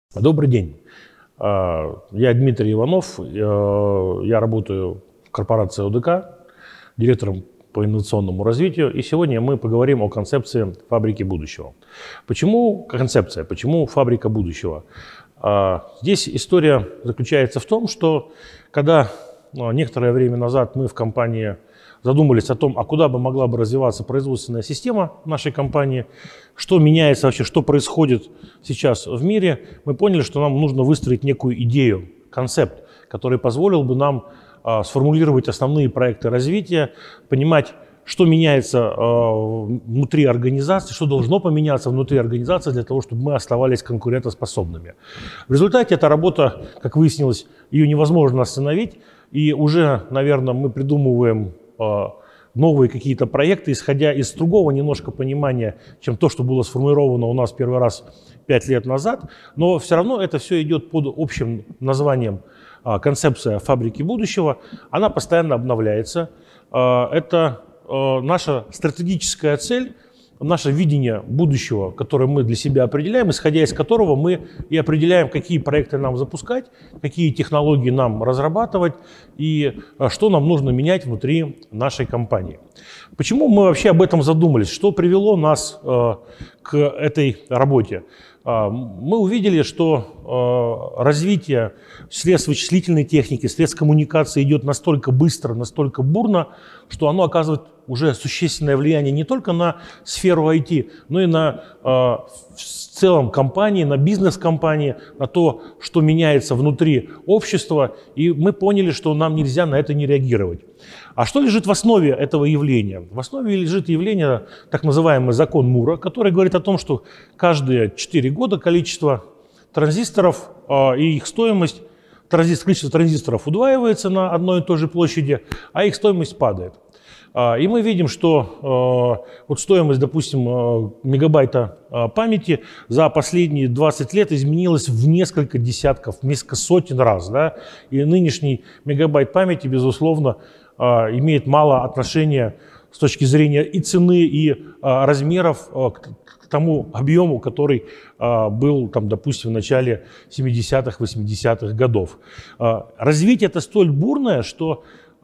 Добрый день. Я Дмитрий Иванов. Я работаю в корпорации ОДК, директором по инновационному развитию. И сегодня мы поговорим о концепции фабрики будущего. Почему концепция? Почему фабрика будущего? Здесь история заключается в том, что когда некоторое время назад мы в компании задумались о том, а куда бы могла бы развиваться производственная система нашей компании, что меняется вообще, что происходит сейчас в мире, мы поняли, что нам нужно выстроить некую идею, концепт, который позволил бы нам сформулировать основные проекты развития, понимать, что меняется внутри организации, что должно поменяться внутри организации для того, чтобы мы оставались конкурентоспособными. В результате эта работа, как выяснилось, ее невозможно остановить, и уже, наверное, мы придумываем новые какие-то проекты, исходя из другого немножко понимания, чем то, что было сформулировано у нас первый раз 5 лет назад. Но все равно это все идет под общим названием концепция фабрики будущего. Она постоянно обновляется. Это наша стратегическая цель, наше видение будущего, которое мы для себя определяем, исходя из которого мы и определяем, какие проекты нам запускать, какие технологии нам разрабатывать и что нам нужно менять внутри нашей компании. Почему мы вообще об этом задумались? Что привело нас к этой работе? Мы увидели, что развитие средств вычислительной техники, средств коммуникации идет настолько быстро, настолько бурно, что оно оказывает уже существенное влияние не только на сферу IT, но и на в целом компании, на бизнес-компании, на то, что меняется внутри общества. И мы поняли, что нам нельзя на это не реагировать. А что лежит в основе этого явления? В основе лежит явление, так называемый закон Мура, который говорит о том, что каждые 4 года количество транзисторов и их стоимость, количество транзисторов удваивается на одной и той же площади, а их стоимость падает. И мы видим, что вот стоимость, допустим, мегабайта памяти за последние 20 лет изменилась в несколько десятков, в несколько сотен раз. Да? И нынешний мегабайт памяти, безусловно, имеет мало отношения с точки зрения и цены, и размеров к тому объему, который был, там, допустим, в начале 70-х, 80-х годов. Развитие это столь бурное, что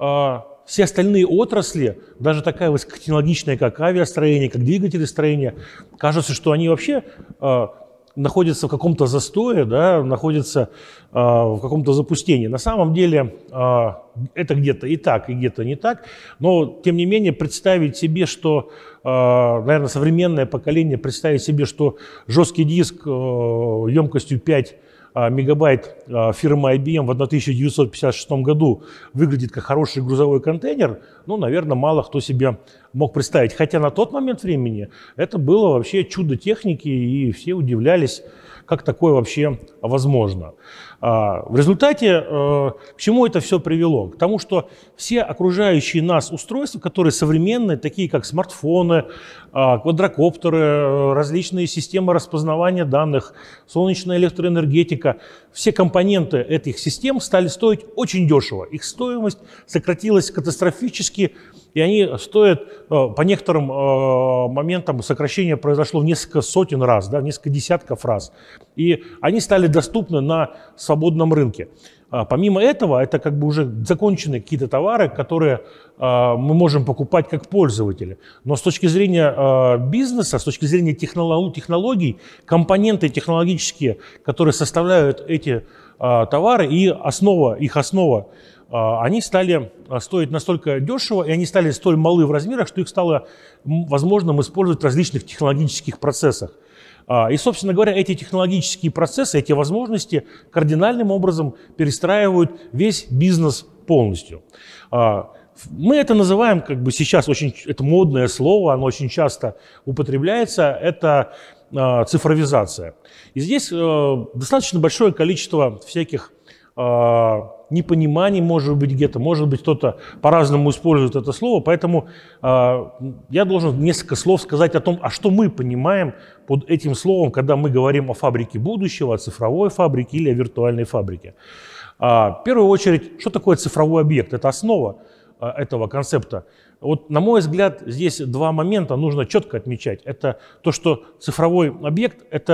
все остальные отрасли, даже такая высокотехнологичная, как авиастроение, как двигателестроение, кажется, что они вообще находятся в каком-то застое, да, находятся в каком-то запустении. На самом деле это где-то и так, и где-то не так, но тем не менее представить себе, что, наверное, современное поколение представить себе, что жесткий диск емкостью 5 мегабайт фирмы IBM в 1956 году выглядит как хороший грузовой контейнер, ну, наверное, мало кто себе мог представить. Хотя на тот момент времени это было вообще чудо техники, и все удивлялись, как такое вообще возможно. В результате к чему это все привело? К тому, что все окружающие нас устройства, которые современные, такие как смартфоны, квадрокоптеры, различные системы распознавания данных, солнечная электроэнергетика, все компоненты этих систем стали стоить очень дешево. Их стоимость сократилась катастрофически, и они стоят, по некоторым моментам сокращение произошло в несколько сотен раз, да, в несколько десятков раз. И они стали доступны на свободном рынке. Помимо этого, это как бы уже законченные какие-то товары, которые мы можем покупать как пользователи. Но с точки зрения бизнеса, с точки зрения технологий, компоненты технологические, которые составляют эти товары, и их основа, они стали стоить настолько дешево, и они стали столь малы в размерах, что их стало возможным использовать в различных технологических процессах. И, собственно говоря, эти технологические процессы, эти возможности кардинальным образом перестраивают весь бизнес полностью. Мы это называем, как бы сейчас это модное слово, оно очень часто употребляется, это цифровизация. И здесь достаточно большое количество всяких непониманий, может быть, где-то, может быть, кто-то по-разному использует это слово, поэтому я должен несколько слов сказать о том, а что мы понимаем под этим словом, когда мы говорим о фабрике будущего, о цифровой фабрике или о виртуальной фабрике. В первую очередь, что такое цифровой объект? Это основа этого концепта. Вот, на мой взгляд, здесь два момента нужно четко отмечать. Это то, что цифровой объект – это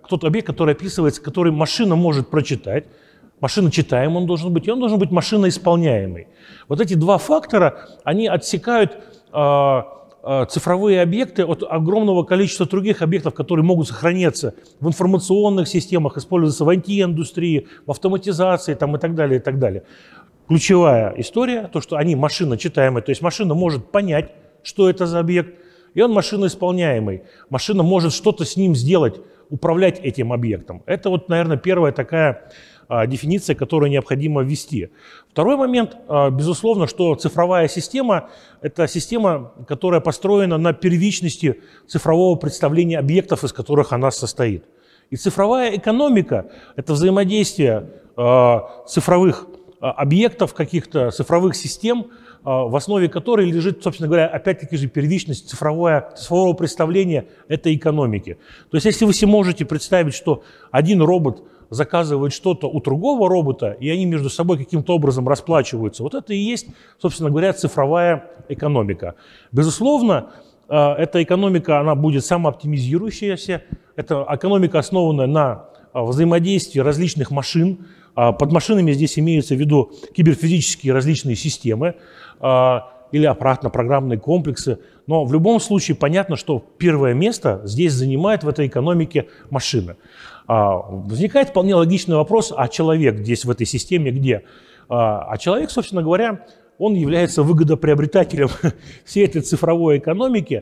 тот объект, который описывается, который машина может прочитать. Машиночитаемый он должен быть, и он должен быть машиноисполняемый. Вот эти два фактора, они отсекают цифровые объекты от огромного количества других объектов, которые могут сохраняться в информационных системах, использоваться в IT-индустрии, в автоматизации там, и так далее, и так далее. Ключевая история, то, что они машиночитаемые, то есть машина может понять, что это за объект, и он машиноисполняемый. Машина может что-то с ним сделать, управлять этим объектом. Это вот, наверное, первая такая дефиниция, которую необходимо ввести. Второй момент, безусловно, что цифровая система – это система, которая построена на первичности цифрового представления объектов, из которых она состоит. И цифровая экономика – это взаимодействие цифровых объектов, каких-то цифровых систем, в основе которой лежит, собственно говоря, опять-таки же первичность цифрового представления этой экономики. То есть если вы себе можете представить, что один робот заказывает что-то у другого робота, и они между собой каким-то образом расплачиваются, вот это и есть, собственно говоря, цифровая экономика. Безусловно, эта экономика, она будет самооптимизирующаяся, это экономика, основанная на взаимодействии различных машин. Под машинами здесь имеются в виду киберфизические различные системы или аппаратно-программные комплексы. Но в любом случае понятно, что первое место здесь занимает в этой экономике машина. Возникает вполне логичный вопрос, а человек здесь в этой системе где? А человек, собственно говоря, он является выгодоприобретателем всей этой цифровой экономики.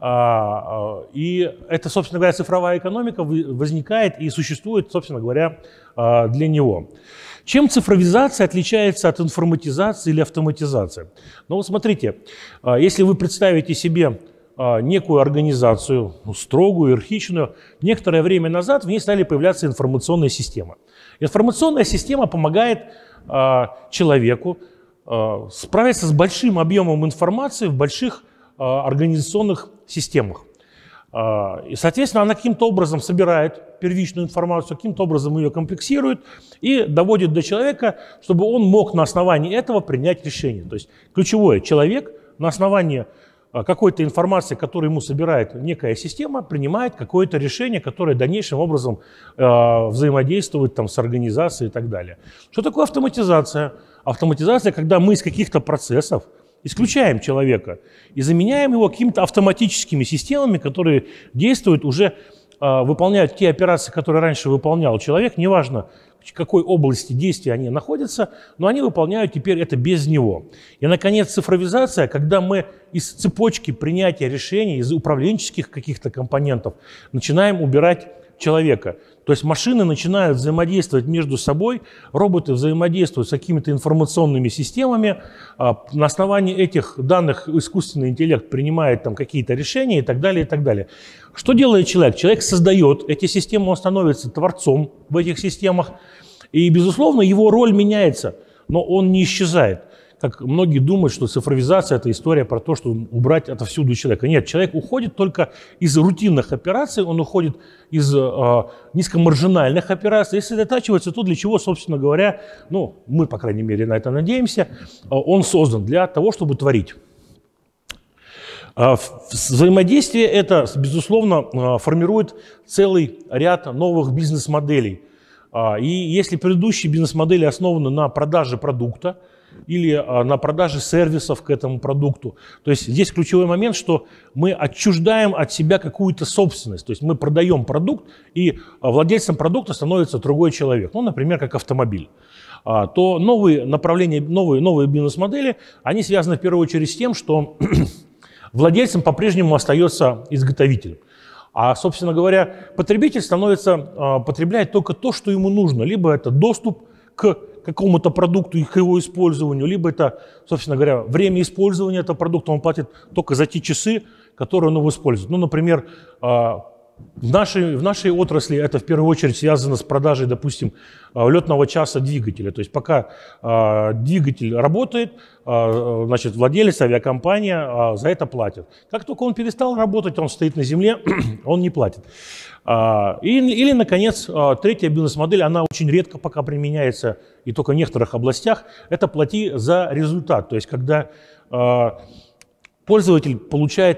И эта, собственно говоря, цифровая экономика возникает и существует, собственно говоря, для него. Чем цифровизация отличается от информатизации или автоматизации? Ну вот смотрите, если вы представите себе некую организацию, строгую, иерархичную, некоторое время назад в ней стали появляться информационные системы. Информационная система помогает человеку справиться с большим объемом информации в больших организационных системах. И, соответственно, она каким-то образом собирает первичную информацию, каким-то образом ее комплексирует и доводит до человека, чтобы он мог на основании этого принять решение. То есть ключевое, человек на основании какой-то информации, которую ему собирает некая система, принимает какое-то решение, которое дальнейшим образом взаимодействует там, с организацией и так далее. Что такое автоматизация? Автоматизация, когда мы из каких-то процессов исключаем человека и заменяем его какими-то автоматическими системами, которые действуют, уже выполняют те операции, которые раньше выполнял человек, неважно, в какой области действия они находятся, но они выполняют теперь это без него. И, наконец, цифровизация, когда мы из цепочки принятия решений, из управленческих каких-то компонентов начинаем убирать человека. То есть машины начинают взаимодействовать между собой, роботы взаимодействуют с какими-то информационными системами, на основании этих данных искусственный интеллект принимает там какие-то решения и так далее, и так далее. Что делает человек? Человек создает эти системы, он становится творцом в этих системах, и, безусловно, его роль меняется, но он не исчезает. Как многие думают, что цифровизация – это история про то, что убрать отовсюду человека. Нет, человек уходит только из рутинных операций, он уходит из низкомаржинальных операций и сосредотачивается то, для чего, собственно говоря, ну, мы, по крайней мере, на это надеемся, он создан для того, чтобы творить. Взаимодействие это, безусловно, формирует целый ряд новых бизнес-моделей. И если предыдущие бизнес-модели основаны на продаже продукта, или на продаже сервисов к этому продукту. То есть здесь ключевой момент, что мы отчуждаем от себя какую-то собственность. То есть мы продаем продукт, и владельцем продукта становится другой человек. Ну, например, как автомобиль. То новые направления, новые бизнес-модели, они связаны в первую очередь с тем, что владельцем по-прежнему остается изготовитель. А, собственно говоря, потребитель потребляет только то, что ему нужно. Либо это доступ к какому-то продукту и к его использованию, либо это, собственно говоря, время использования этого продукта, он платит только за те часы, которые он его использует. Ну, например, в нашей отрасли это в первую очередь связано с продажей, допустим, летного часа двигателя. То есть пока двигатель работает, значит, владелец, авиакомпания за это платит. Как только он перестал работать, он стоит на земле, он не платит. Или, наконец, третья бизнес-модель, она очень редко пока применяется и только в некоторых областях, это плати за результат. То есть когда пользователь получает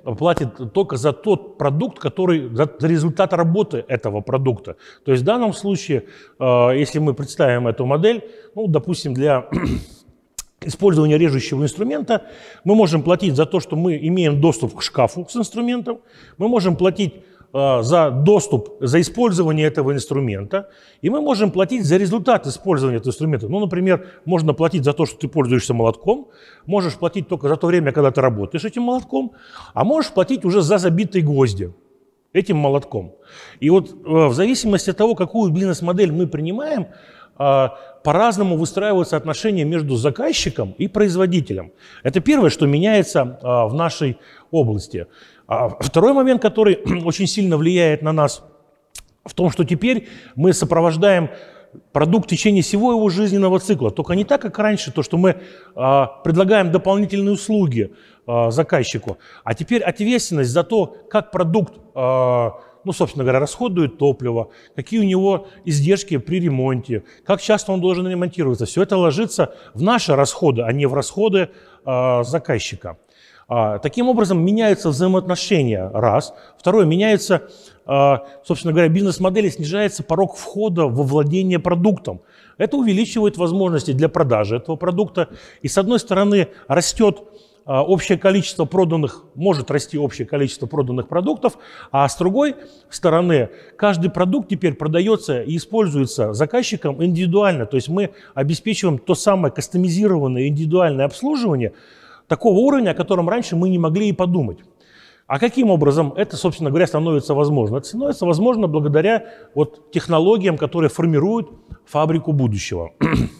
платит только за тот продукт, который, за результат работы этого продукта. То есть в данном случае, если мы представим эту модель, ну, допустим, для использования режущего инструмента, мы можем платить за то, что мы имеем доступ к шкафу с инструментом, мы можем платить за доступ, за использование этого инструмента, и мы можем платить за результат использования этого инструмента. Ну, например, можно платить за то, что ты пользуешься молотком, можешь платить только за то время, когда ты работаешь этим молотком, а можешь платить уже за забитые гвозди этим молотком. И вот в зависимости от того, какую бизнес-модель мы принимаем, по-разному выстраиваются отношения между заказчиком и производителем. Это первое, что меняется в нашей области. Второй момент, который очень сильно влияет на нас, в том, что теперь мы сопровождаем продукт в течение всего его жизненного цикла. Только не так, как раньше, то, что мы предлагаем дополнительные услуги заказчику, а теперь ответственность за то, как продукт, ну, собственно говоря, расходует топливо, какие у него издержки при ремонте, как часто он должен ремонтироваться. Все это ложится в наши расходы, а не в расходы заказчика. Таким образом, меняются взаимоотношения, раз. Второе, меняется, собственно говоря, бизнес-модель, снижается порог входа во владение продуктом. Это увеличивает возможности для продажи этого продукта. И с одной стороны, растет общее количество проданных, может расти общее количество проданных продуктов, а с другой стороны, каждый продукт теперь продается и используется заказчиком индивидуально. То есть мы обеспечиваем то самое кастомизированное индивидуальное обслуживание такого уровня, о котором раньше мы не могли и подумать. А каким образом это, собственно говоря, становится возможно? Это становится возможно благодаря вот технологиям, которые формируют фабрику будущего.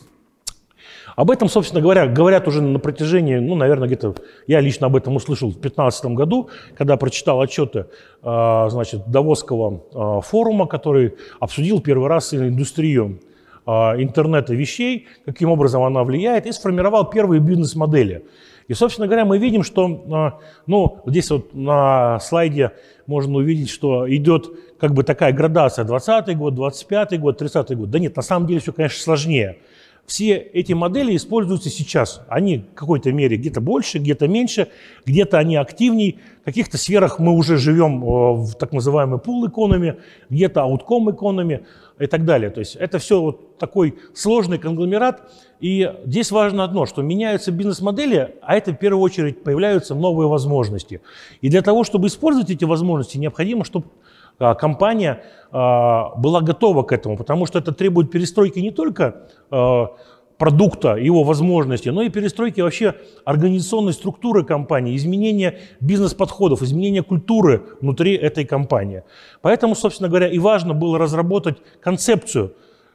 Об этом, собственно говоря, говорят уже на протяжении, ну, наверное, где-то, я лично об этом услышал в 2015 году, когда прочитал отчеты, значит, Давосского форума, который обсудил первый раз индустрию интернета вещей, каким образом она влияет, и сформировал первые бизнес-модели. И, собственно говоря, мы видим, что, ну, здесь вот на слайде можно увидеть, что идет как бы такая градация: 20-й год, 25-й год, 30-й год. Да нет, на самом деле все, конечно, сложнее. Все эти модели используются сейчас. Они в какой-то мере где-то больше, где-то меньше, где-то они активней. В каких-то сферах мы уже живем в так называемой пул-экономи, где-то аутком-экономи и так далее. То есть это все вот такой сложный конгломерат. И здесь важно одно, что меняются бизнес-модели, а это в первую очередь появляются новые возможности. И для того, чтобы использовать эти возможности, необходимо, чтобы компания была готова к этому, потому что это требует перестройки не только продукта, его возможностей, но и перестройки вообще организационной структуры компании, изменения бизнес-подходов, изменения культуры внутри этой компании. Поэтому, собственно говоря, и важно было разработать концепцию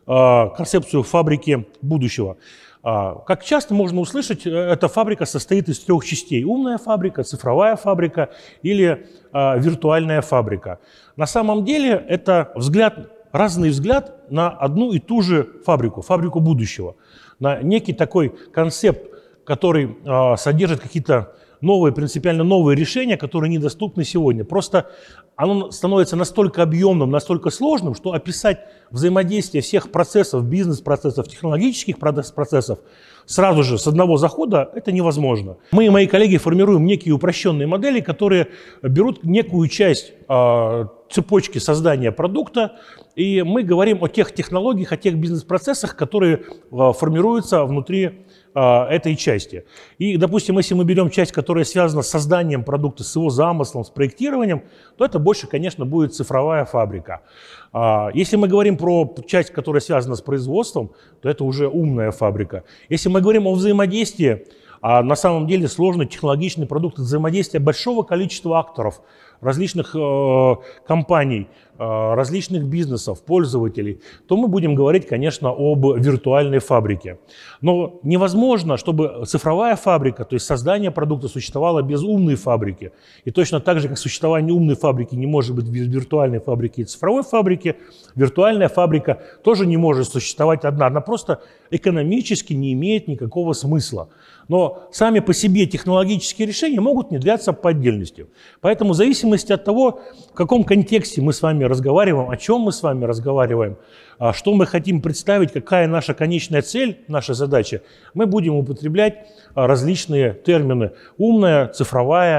фабрики будущего. Как часто можно услышать, эта фабрика состоит из 3 частей: умная фабрика, цифровая фабрика или виртуальная фабрика. На самом деле это разный взгляд на одну и ту же фабрику, фабрику будущего, на некий такой концепт, который содержит какие-то новые, принципиально новые решения, которые недоступны сегодня. Просто оно становится настолько объемным, настолько сложным, что описать взаимодействие всех процессов, бизнес-процессов, технологических процессов сразу же с одного захода это невозможно. Мы и мои коллеги формируем некие упрощенные модели, которые берут некую часть цепочки создания продукта, и мы говорим о тех технологиях, о тех бизнес-процессах, которые формируются внутри этой части. И, допустим, если мы берем часть, которая связана с созданием продукта, с его замыслом, с проектированием, то это больше, конечно, будет цифровая фабрика. Если мы говорим про часть, которая связана с производством, то это уже умная фабрика. Если мы говорим о взаимодействии, на самом деле сложный технологичный продукт взаимодействия большого количества акторов, различных компаний, различных бизнесов, пользователей, то мы будем говорить, конечно, об виртуальной фабрике. Но невозможно, чтобы цифровая фабрика, то есть создание продукта, существовало без умной фабрики. И точно так же, как существование умной фабрики не может быть без виртуальной фабрики и цифровой фабрики, виртуальная фабрика тоже не может существовать одна. Она просто экономически не имеет никакого смысла. Но сами по себе технологические решения могут внедряться по отдельности. Поэтому в зависимости от того, в каком контексте мы с вами разговариваем, о чем мы с вами разговариваем, что мы хотим представить, какая наша конечная цель, наша задача, мы будем употреблять различные термины: умная, цифровая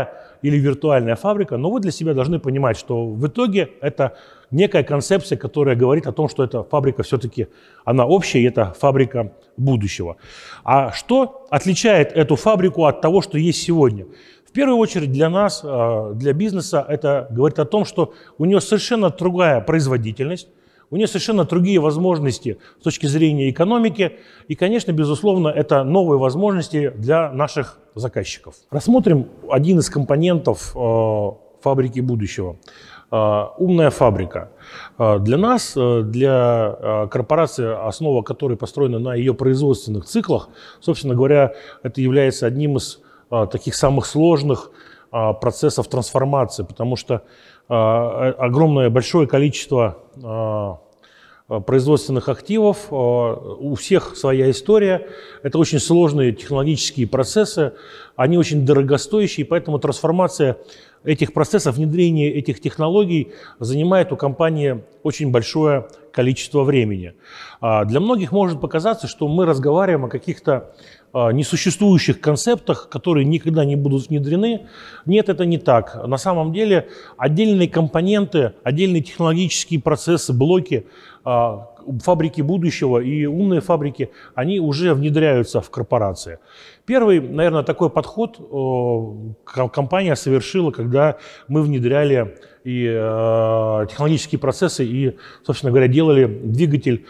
или виртуальная фабрика, но вы для себя должны понимать, что в итоге это некая концепция, которая говорит о том, что эта фабрика все-таки, она общая, и это фабрика будущего. А что отличает эту фабрику от того, что есть сегодня? В первую очередь для нас, для бизнеса, это говорит о том, что у нее совершенно другая производительность, у нее совершенно другие возможности с точки зрения экономики. И, конечно, безусловно, это новые возможности для наших заказчиков. Рассмотрим один из компонентов фабрики будущего. Умная фабрика. Для нас, для корпорации, основа которой построена на ее производственных циклах, собственно говоря, это является одним из таких самых сложных процессов трансформации, потому что огромное, большое количество производственных активов, у всех своя история, это очень сложные технологические процессы, они очень дорогостоящие, поэтому трансформация этих процессов, внедрение этих технологий занимает у компании очень большое количество времени. Для многих может показаться, что мы разговариваем о каких-то несуществующих концептах, которые никогда не будут внедрены. Нет, это не так. На самом деле отдельные компоненты, отдельные технологические процессы, блоки фабрики будущего и умные фабрики, они уже внедряются в корпорации. Первый, наверное, такой подход компания совершила, когда мы внедряли и технологические процессы и, собственно говоря, делали двигатель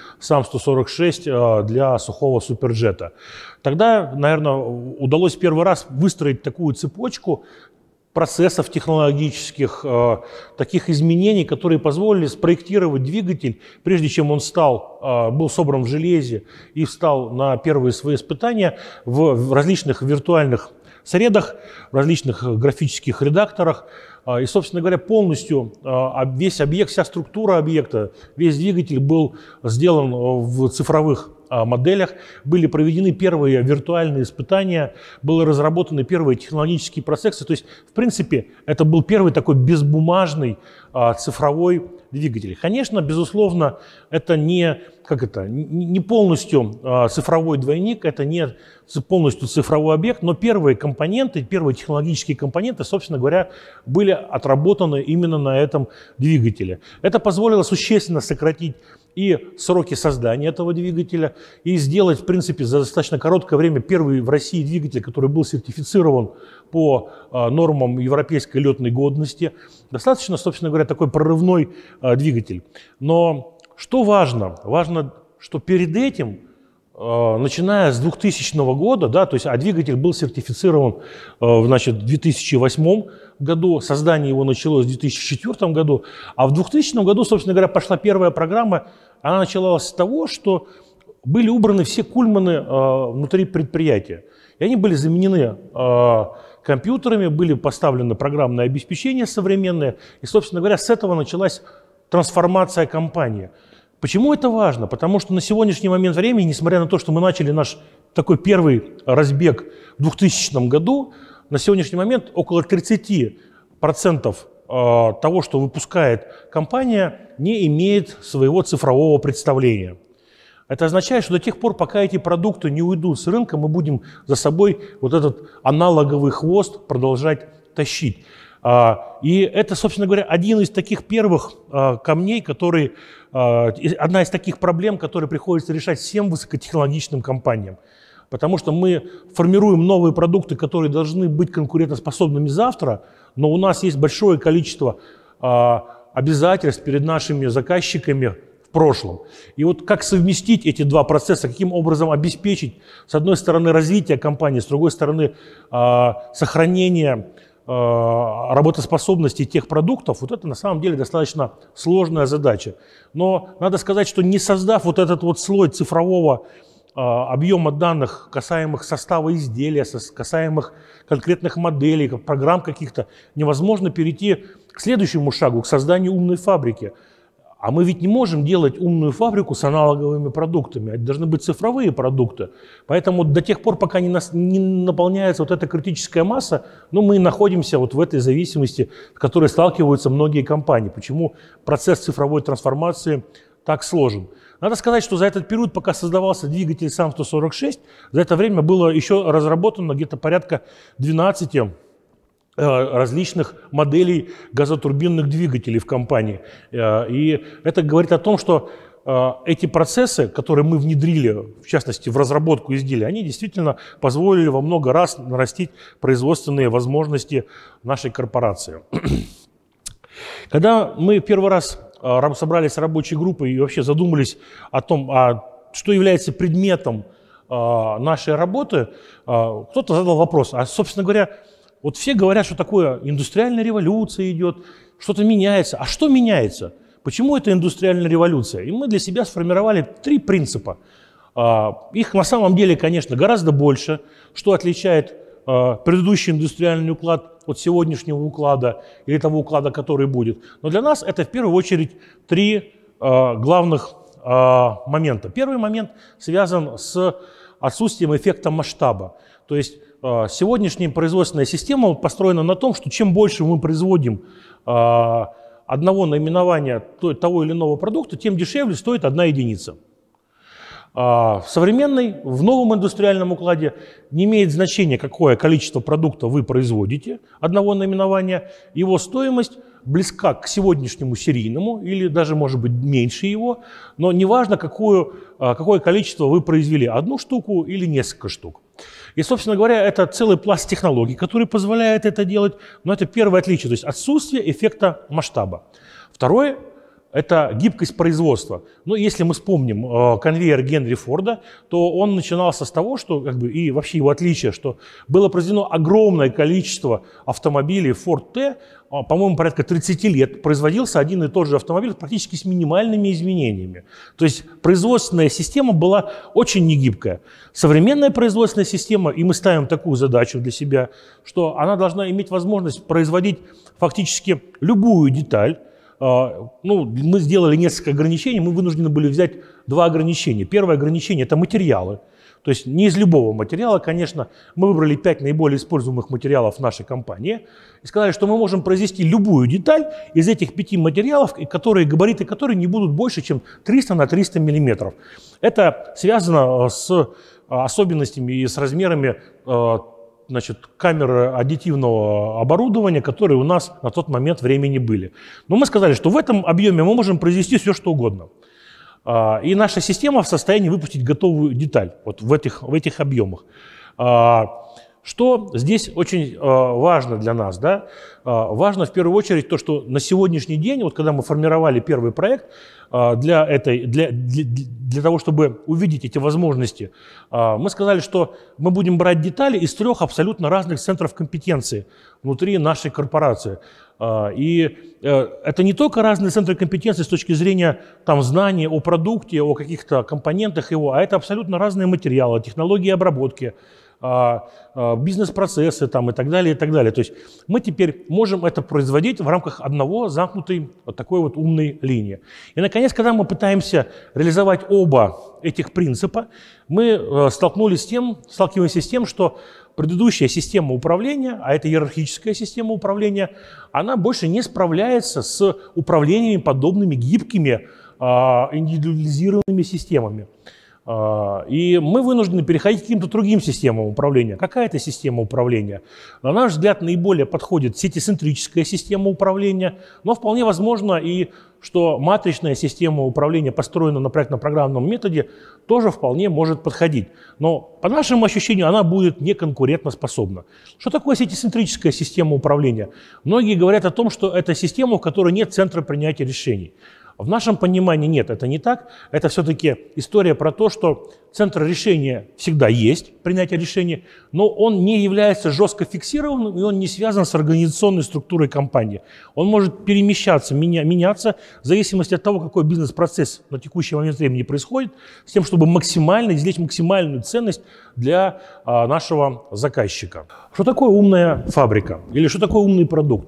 САМ-146 для сухого суперджета. Тогда, наверное, удалось первый раз выстроить такую цепочку процессов технологических, таких изменений, которые позволили спроектировать двигатель, прежде чем он был собран в железе и встал на первые свои испытания в различных виртуальных средах, в различных графических редакторах. И, собственно говоря, полностью весь объект, вся структура объекта, весь двигатель был сделан в цифровых моделях, были проведены первые виртуальные испытания, были разработаны первые технологические процессы. То есть, в принципе, это был первый такой безбумажный цифровой двигатель. Конечно, безусловно, это не полностью цифровой двойник, это не полностью цифровой объект, но первые компоненты, первые технологические компоненты, собственно говоря, были отработаны именно на этом двигателе. Это позволило существенно сократить и сроки создания этого двигателя, и сделать, в принципе, за достаточно короткое время первый в России двигатель, который был сертифицирован по нормам европейской летной годности. Достаточно, собственно говоря, такой прорывной двигатель. Но что важно? Важно, что перед этим, начиная с 2000 года, да, то есть, двигатель был сертифицирован в 2008 году, создание его началось в 2004 году, а в 2000 году, собственно говоря, пошла первая программа. Она началась с того, что были убраны все кульманы внутри предприятия. И они были заменены компьютерами, были поставлены программное обеспечение современное. И, собственно говоря, с этого началась трансформация компании. Почему это важно? Потому что на сегодняшний момент времени, несмотря на то, что мы начали наш такой первый разбег в 2000 году, на сегодняшний момент около 30% того, что выпускает компания, не имеет своего цифрового представления. Это означает, что до тех пор, пока эти продукты не уйдут с рынка, мы будем за собой вот этот аналоговый хвост продолжать тащить. И это, собственно говоря, один из таких первых камней, одна из таких проблем, которые приходится решать всем высокотехнологичным компаниям. Потому что мы формируем новые продукты, которые должны быть конкурентоспособными завтра, но у нас есть большое количество обязательств перед нашими заказчиками в прошлом. И вот как совместить эти два процесса, каким образом обеспечить, с одной стороны, развитие компании, с другой стороны, сохранение работоспособности тех продуктов, вот это на самом деле достаточно сложная задача. Но надо сказать, что не создав вот этот вот слой цифрового объема данных, касаемых состава изделия, касаемых конкретных моделей, программ каких-то, невозможно перейти к следующему шагу, к созданию умной фабрики. А мы ведь не можем делать умную фабрику с аналоговыми продуктами, это должны быть цифровые продукты. Поэтому до тех пор, пока не наполняется вот эта критическая масса, мы находимся вот в этой зависимости, с которой сталкиваются многие компании. Почему процесс цифровой трансформации так сложен? Надо сказать, что за этот период, пока создавался двигатель САМ-146, за это время было еще разработано где-то порядка 12 различных моделей газотурбинных двигателей в компании. И это говорит о том, что эти процессы, которые мы внедрили, в частности, в разработку изделия, они действительно позволили во много раз нарастить производственные возможности нашей корпорации. Когда мы первый раз собрались с рабочей группой и вообще задумались о том, что является предметом нашей работы, кто-то задал вопрос, а, собственно говоря, вот все говорят, что такое индустриальная революция идет, что-то меняется. А что меняется? Почему это индустриальная революция? И мы для себя сформировали 3 принципа. Их на самом деле, конечно, гораздо больше. Что отличает предыдущий индустриальный уклад от сегодняшнего уклада или того уклада, который будет. Но для нас это в первую очередь 3 главных момента. Первый момент связан с отсутствием эффекта масштаба. То есть сегодняшняя производственная система построена на том, что чем больше мы производим одного наименования того или иного продукта, тем дешевле стоит 1 единица. В новом индустриальном укладе не имеет значения, какое количество продукта вы производите, одного наименования, его стоимость близка к сегодняшнему серийному или даже, может быть, меньше его, но неважно, какое количество вы произвели, 1 штуку или несколько штук. И, собственно говоря, это целый пласт технологий, который позволяет это делать, но это первое отличие, то есть отсутствие эффекта масштаба. Второе – это гибкость производства. Ну, если мы вспомним конвейер Генри Форда, то он начинался с того, что, и вообще его отличие, что было произведено огромное количество автомобилей Ford T, по-моему, порядка 30 лет производился один и тот же автомобиль практически с минимальными изменениями. То есть производственная система была очень негибкая. Современная производственная система, и мы ставим такую задачу для себя, что она должна иметь возможность производить фактически любую деталь. Мы сделали несколько ограничений, мы вынуждены были взять 2 ограничения. Первое ограничение – это материалы. То есть не из любого материала, конечно. Мы выбрали 5 наиболее используемых материалов в нашей компании и сказали, что мы можем произвести любую деталь из этих 5 материалов, габариты которых не будут больше, чем 300 на 300 мм. Это связано с особенностями и с размерами камеры аддитивного оборудования, которые у нас на тот момент времени были. Но мы сказали, что в этом объеме мы можем произвести все, что угодно. И наша система в состоянии выпустить готовую деталь вот в этих объемах. Что здесь очень важно для нас? Да? Важно в первую очередь то, что на сегодняшний день, вот когда мы формировали первый проект, для того, чтобы увидеть эти возможности, мы сказали, что мы будем брать детали из 3 абсолютно разных центров компетенции внутри нашей корпорации. И это не только разные центры компетенции с точки зрения знания о продукте, о каких-то компонентах его, а это абсолютно разные материалы, технологии обработки, бизнес-процессы и так далее, и так далее. То есть мы теперь можем это производить в рамках одного замкнутой такой вот умной линии. И, наконец, когда мы пытаемся реализовать оба этих принципа, мы сталкиваемся с тем, что предыдущая система управления, а это иерархическая система управления, она больше не справляется с управлениями подобными гибкими, индивидуализированными системами. И мы вынуждены переходить к каким-то другим системам управления. Какая это система управления? На наш взгляд, наиболее подходит сетицентрическая система управления, но вполне возможно и что матричная система управления, построенная на проектно-программном методе, тоже вполне может подходить. Но по нашему ощущению она будет неконкурентоспособна. Что такое сетицентрическая система управления? Многие говорят о том, что это система, в которой нет центра принятия решений. В нашем понимании нет, это не так. Это все-таки история про то, что центр решения всегда есть, принятие решения, но он не является жестко фиксированным, и он не связан с организационной структурой компании. Он может перемещаться, меняться в зависимости от того, какой бизнес-процесс на текущий момент времени происходит, с тем, чтобы максимально извлечь максимальную ценность для нашего заказчика. Что такое умная фабрика? Или что такое умный продукт?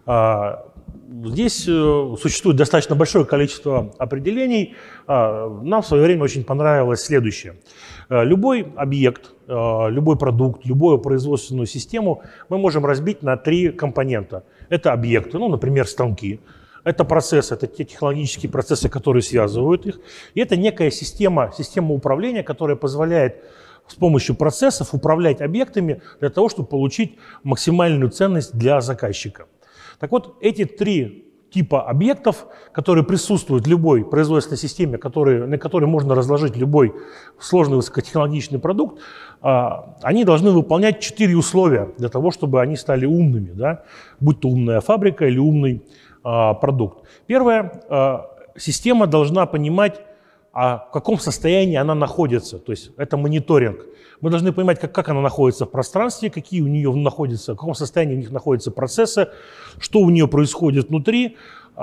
Здесь существует достаточно большое количество определений. Нам в свое время очень понравилось следующее. Любой объект, любой продукт, любую производственную систему мы можем разбить на 3 компонента. Это объекты, например, станки. Это процессы, это те технологические процессы, которые связывают их. И это некая система управления, которая позволяет с помощью процессов управлять объектами для того, чтобы получить максимальную ценность для заказчика. Так вот, эти три типа объектов, которые присутствуют в любой производственной системе, на которой можно разложить любой сложный высокотехнологичный продукт, они должны выполнять 4 условия для того, чтобы они стали умными, да? Будь то умная фабрика или умный продукт. Первое, система должна понимать, в каком состоянии она находится, то есть это мониторинг. Мы должны понимать, как она находится в пространстве, какие у нее находятся, в каком состоянии у них находятся процессы, что у нее происходит внутри,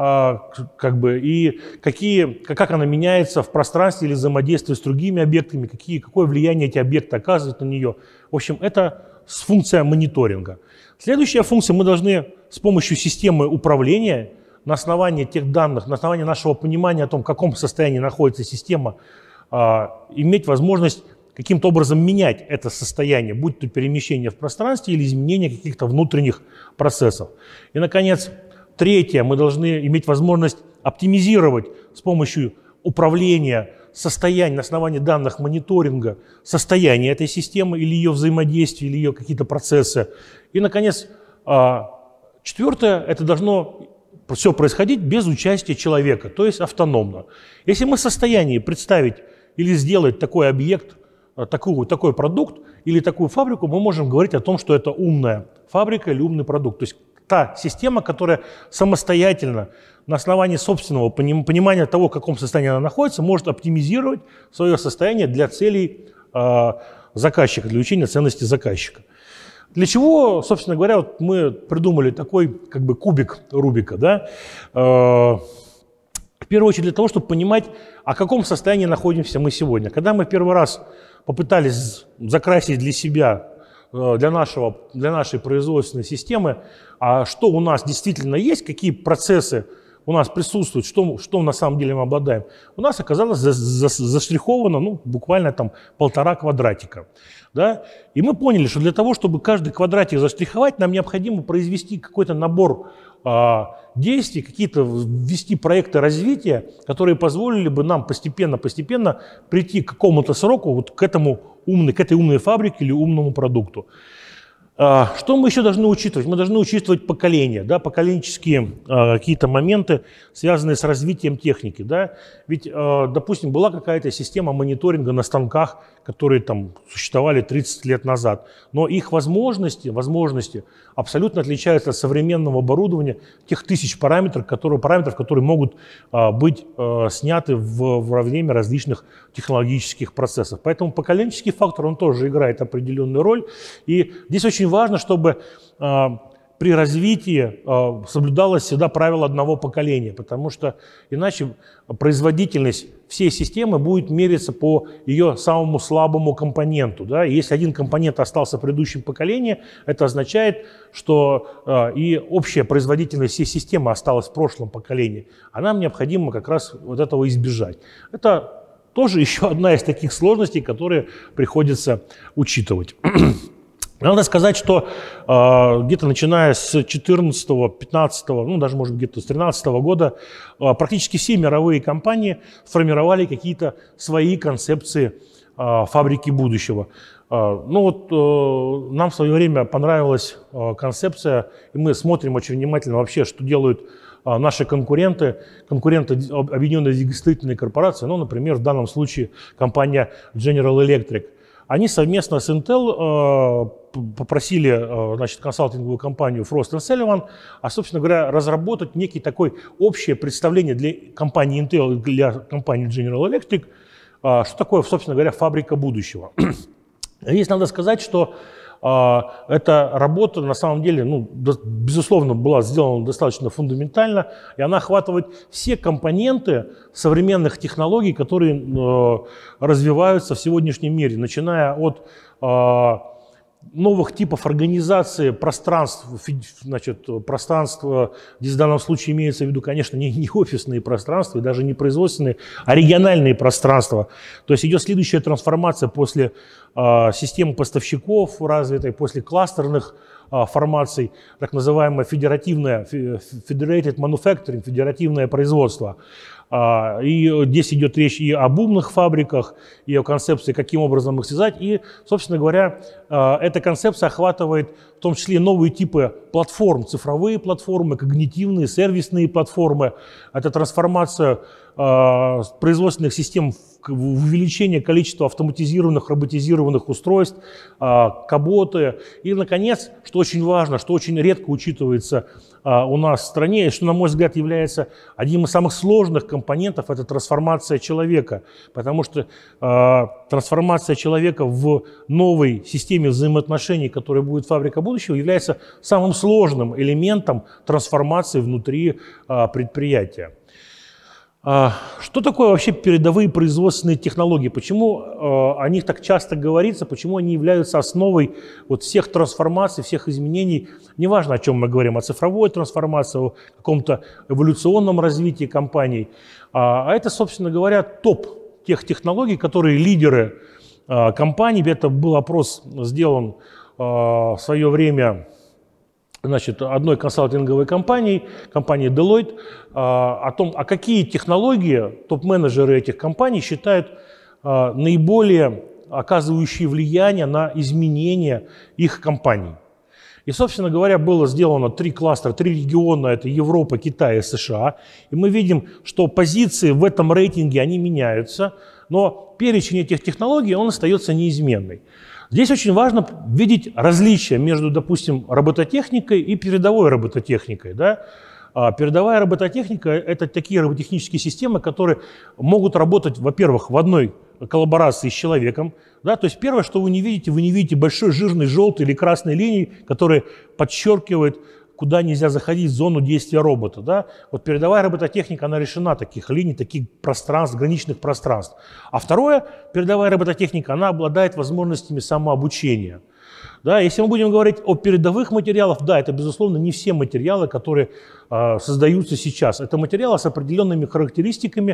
и как она меняется в пространстве или взаимодействует с другими объектами, какое влияние эти объекты оказывают на нее. В общем, это функция мониторинга. Следующая функция: мы должны с помощью системы управления на основании тех данных, на основании нашего понимания о том, в каком состоянии находится система, иметь возможность каким-то образом менять это состояние, будь то перемещение в пространстве или изменение каких-то внутренних процессов. И, наконец, третье, мы должны иметь возможность оптимизировать с помощью управления состоянием, на основании данных мониторинга состояние этой системы или ее взаимодействия, или ее какие-то процессы. И, наконец, четвертое, это должно все происходить без участия человека, то есть автономно. Если мы в состоянии представить или сделать такой объект, такой продукт или такую фабрику, мы можем говорить о том, что это умная фабрика или умный продукт. То есть та система, которая самостоятельно, на основании собственного понимания того, в каком состоянии она находится, может оптимизировать свое состояние для целей заказчика, для увеличения ценности заказчика. Для чего, собственно говоря, вот мы придумали такой кубик Рубика, да? В первую очередь для того, чтобы понимать, о каком состоянии находимся мы сегодня. Когда мы первый раз попытались закрасить для себя, для нашей производственной системы, что у нас действительно есть, какие процессы у нас присутствуют, что на самом деле мы обладаем, у нас оказалось заштриховано буквально 1,5 квадратика. Да? И мы поняли, что для того, чтобы каждый квадратик заштриховать, нам необходимо произвести какой-то набор действий, какие-то ввести проекты развития, которые позволили бы нам постепенно прийти к какому-то сроку, вот к этой умной фабрике или умному продукту. Что мы еще должны учитывать? Мы должны учитывать поколения, да, поколенческие какие-то моменты, связанные с развитием техники. Да? Ведь, допустим, была какая-то система мониторинга на станках, которые существовали 30 лет назад, но их возможности абсолютно отличаются от современного оборудования, тех тысяч параметров, которые могут быть сняты во время различных технологических процессов. Поэтому поколенческий фактор, он тоже играет определенную роль. И здесь очень важно, чтобы при развитии соблюдалось всегда правило одного поколения, потому что иначе производительность всей системы будет мериться по ее самому слабому компоненту. Да? И если один компонент остался в предыдущем поколении, это означает, что и общая производительность всей системы осталась в прошлом поколении, а нам необходимо как раз вот этого избежать. Это тоже еще одна из таких сложностей, которые приходится учитывать. Надо сказать, что где-то начиная с 14-15, даже может быть где-то с 13 года, практически все мировые компании сформировали какие-то свои концепции фабрики будущего. Нам в свое время понравилась концепция, и мы смотрим очень внимательно вообще, что делают наши конкуренты Объединенной двигателестроительной корпорации, например, в данном случае компания General Electric. Они совместно с Intel попросили консалтинговую компанию Frost & Sullivan, собственно говоря, разработать некий такой общее представление для компании Intel и для компании General Electric, что такое, собственно говоря, фабрика будущего. Здесь надо сказать, что эта работа на самом деле, безусловно, была сделана достаточно фундаментально, и она охватывает все компоненты современных технологий, которые развиваются в сегодняшнем мире, начиная от новых типов организации пространств, пространства, здесь в данном случае имеется в виду, конечно, не офисные пространства, и даже не производственные, а региональные пространства. То есть идет следующая трансформация после системы поставщиков развитой, после кластерных формаций, так называемое federated manufacturing, федеративное производство. И здесь идет речь и об умных фабриках, и о концепции, каким образом их связать. И, собственно говоря, эта концепция охватывает в том числе новые типы платформ, цифровые платформы, когнитивные, сервисные платформы. Это трансформация производственных систем в увеличение количества автоматизированных, роботизированных устройств, каботы. И, наконец, что очень важно, что очень редко учитывается у нас в стране, и что, на мой взгляд, является одним из самых сложных компонентов, это трансформация человека. Потому что трансформация человека в новой системе взаимоотношений, которая будет фабрика будущего, является самым сложным элементом трансформации внутри предприятия. Что такое вообще передовые производственные технологии? Почему о них так часто говорится? Почему они являются основой вот всех трансформаций, всех изменений? Неважно, о чем мы говорим, о цифровой трансформации, о каком-то эволюционном развитии компаний. А это, собственно говоря, топ тех технологий, которые лидеры компаний. Это был опрос сделан в свое время, значит, одной консалтинговой компании, компании Deloitte, о том, какие технологии топ-менеджеры этих компаний считают наиболее оказывающие влияние на изменения их компаний. И, собственно говоря, было сделано 3 кластера, 3 региона, это Европа, Китай и США. И мы видим, что позиции в этом рейтинге, они меняются, но перечень этих технологий, он остается неизменный. Здесь очень важно видеть различия между, допустим, робототехникой и передовой робототехникой. Да? Передовая робототехника – это такие роботехнические системы, которые могут работать, во-первых, в одной коллаборации с человеком. Да? То есть первое, что вы не видите большой жирной желтой или красной линии, которая подчеркивает, куда нельзя заходить в зону действия робота. Да? Вот передовая робототехника, она решена таких линий, таких пространств, граничных пространств. А второе, передовая робототехника, она обладает возможностями самообучения. Да, если мы будем говорить о передовых материалах, да, это, безусловно, не все материалы, которые создаются сейчас. Это материалы с определенными характеристиками,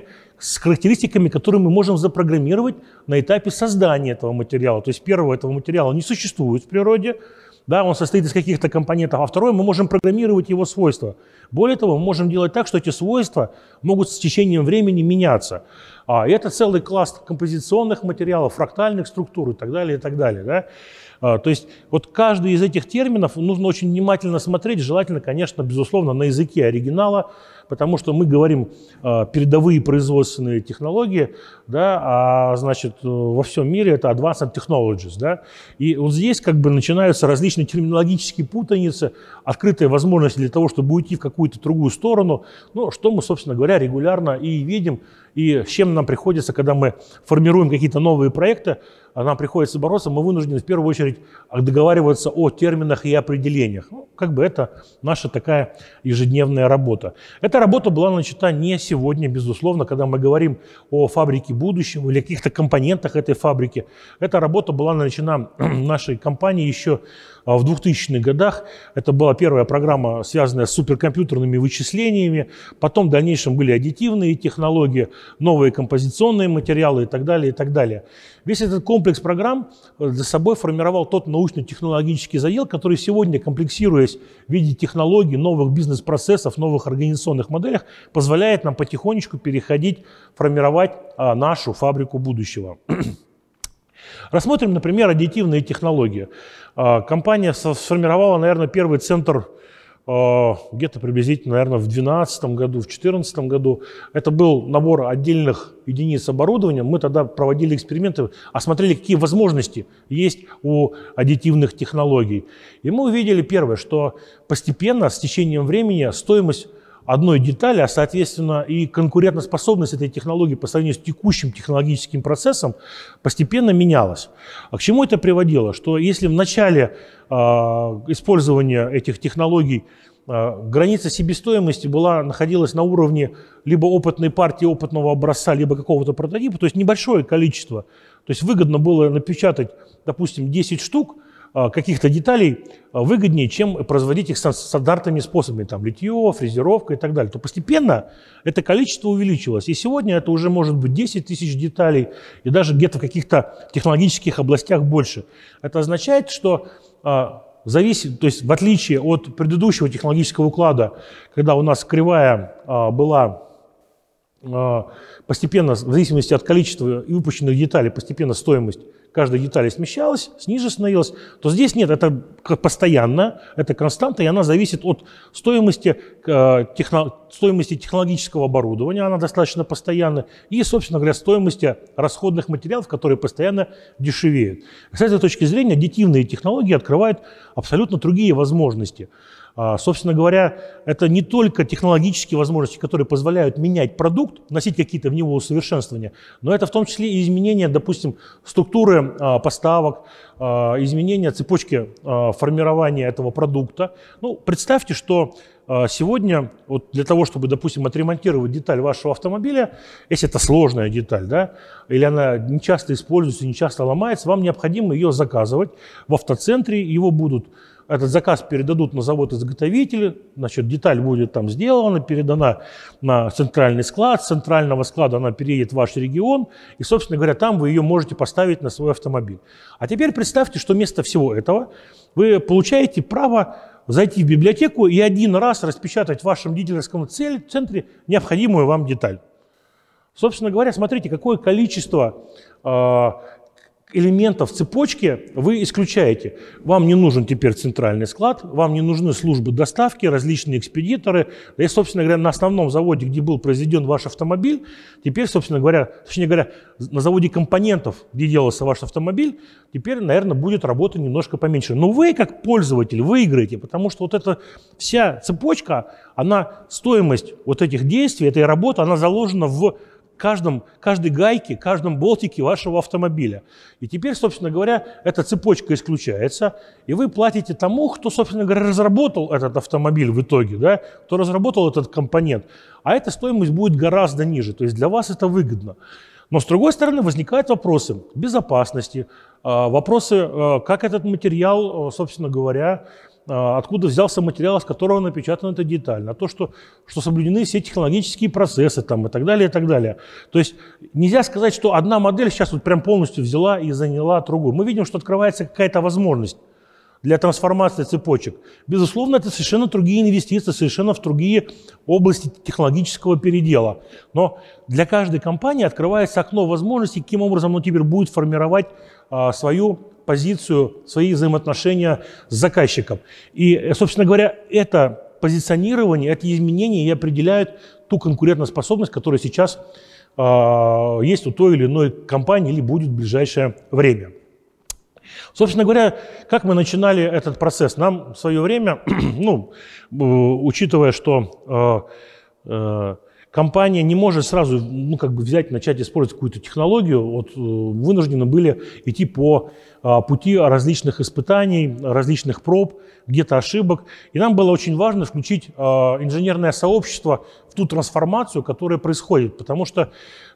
которые мы можем запрограммировать на этапе создания этого материала. То есть первого этого материала не существует в природе, да, он состоит из каких-то компонентов, а второе, мы можем программировать его свойства. Более того, мы можем делать так, что эти свойства могут с течением времени меняться. И это целый класс композиционных материалов, фрактальных структур и так далее, и так далее. Да? То есть вот каждый из этих терминов нужно очень внимательно смотреть, желательно, конечно, безусловно, на языке оригинала, потому что мы говорим передовые производственные технологии, да, а значит во всем мире это advanced technologies. Да, и вот здесь как бы начинаются различные терминологические путаницы, открытая возможность для того, чтобы уйти в какую-то другую сторону, ну, что мы, собственно говоря, регулярно и видим, и с чем нам приходится, когда мы формируем какие-то новые проекты, нам приходится бороться, мы вынуждены в первую очередь договариваться о терминах и определениях. Ну, как бы это наша такая ежедневная работа. Эта работа была начата не сегодня, безусловно, когда мы говорим о фабрике будущего или каких-то компонентах этой фабрики. Эта работа была начата нашей компанией еще в 2000-х годах. Это была первая программа, связанная с суперкомпьютерными вычислениями. Потом в дальнейшем были аддитивные технологии, новые композиционные материалы и так далее, и так далее. Весь этот комплекс программ за собой формировал тот научно-технологический задел, который сегодня, комплексируясь в виде технологий, новых бизнес-процессов, новых организационных моделях, позволяет нам потихонечку переходить, формировать нашу фабрику будущего. Рассмотрим, например, аддитивные технологии. Компания сформировала, наверное, первый центр где-то приблизительно, наверное, в 2012 году, в 2014 году. Это был набор отдельных единиц оборудования. Мы тогда проводили эксперименты, осмотрели, какие возможности есть у аддитивных технологий. И мы увидели первое, что постепенно, с течением времени, стоимость одной детали, а соответственно и конкурентоспособность этой технологии по сравнению с текущим технологическим процессом постепенно менялась. А к чему это приводило? Что если в начале использования этих технологий граница себестоимости находилась на уровне либо опытной партии, опытного образца, либо какого-то прототипа, то есть небольшое количество. То есть выгодно было напечатать, допустим, 10 штук каких-то деталей выгоднее, чем производить их стандартными способами, там, литье, фрезеровка и так далее, то постепенно это количество увеличилось. И сегодня это уже может быть 10 тысяч деталей, и даже где-то в каких-то технологических областях больше. Это означает, что то есть в отличие от предыдущего технологического уклада, когда у нас кривая была постепенно, в зависимости от количества и выпущенных деталей, постепенно стоимость каждой детали смещалась, ниже становилась, то здесь нет, это постоянно, это константа, и она зависит от стоимости технологического оборудования, она достаточно постоянна, и, собственно говоря, стоимости расходных материалов, которые постоянно дешевеют. С этой точки зрения аддитивные технологии открывают абсолютно другие возможности. Собственно говоря, это не только технологические возможности, которые позволяют менять продукт, вносить какие-то в него усовершенствования, но это в том числе и изменение, допустим, структуры поставок, изменение цепочки формирования этого продукта. Ну, представьте, что сегодня вот для того, чтобы, допустим, отремонтировать деталь вашего автомобиля, если это сложная деталь, да, или она не часто используется, не часто ломается, вам необходимо ее заказывать в автоцентре, его будут... Этот заказ передадут на завод-изготовитель, значит, деталь будет там сделана, передана на центральный склад, с центрального склада она переедет в ваш регион, и, собственно говоря, там вы ее можете поставить на свой автомобиль. А теперь представьте, что вместо всего этого вы получаете право зайти в библиотеку и один раз распечатать в вашем дилерском центре необходимую вам деталь. Собственно говоря, смотрите, какое количество элементов цепочки вы исключаете. Вам не нужен теперь центральный склад, вам не нужны службы доставки, различные экспедиторы. И, собственно говоря, на основном заводе, где был произведен ваш автомобиль, теперь, собственно говоря, точнее говоря, на заводе компонентов, где делался ваш автомобиль, теперь, наверное, будет работа немножко поменьше. Но вы, как пользователь, выиграете, потому что вот эта вся цепочка, стоимость вот этих действий, этой работы, она заложена в каждой гайке, каждом болтике вашего автомобиля. И теперь, собственно говоря, эта цепочка исключается, и вы платите тому, кто, собственно говоря, разработал этот автомобиль в итоге, да, кто разработал этот компонент. А эта стоимость будет гораздо ниже, то есть для вас это выгодно. Но, с другой стороны, возникают вопросы безопасности, вопросы, как этот материал, собственно говоря, откуда взялся материал, из которого напечатана эта деталь, на то, что соблюдены все технологические процессы там, и так далее, и так далее. То есть нельзя сказать, что одна модель сейчас вот прям полностью взяла и заняла другую. Мы видим, что открывается какая-то возможность для трансформации цепочек. Безусловно, это совершенно другие инвестиции, совершенно в другие области технологического передела. Но для каждой компании открывается окно возможностей, каким образом он теперь будет формировать свою позицию, свои взаимоотношения с заказчиком. И, собственно говоря, это позиционирование, эти изменения и определяют ту конкурентоспособность, которая сейчас есть у той или иной компании или будет в ближайшее время. Собственно говоря, как мы начинали этот процесс? Нам в свое время, учитывая, что компания не может сразу взять, начать использовать какую-то технологию, вынуждены были идти по пути различных испытаний, различных проб, где-то ошибок. И нам было очень важно включить инженерное сообщество в ту трансформацию, которая происходит. Потому что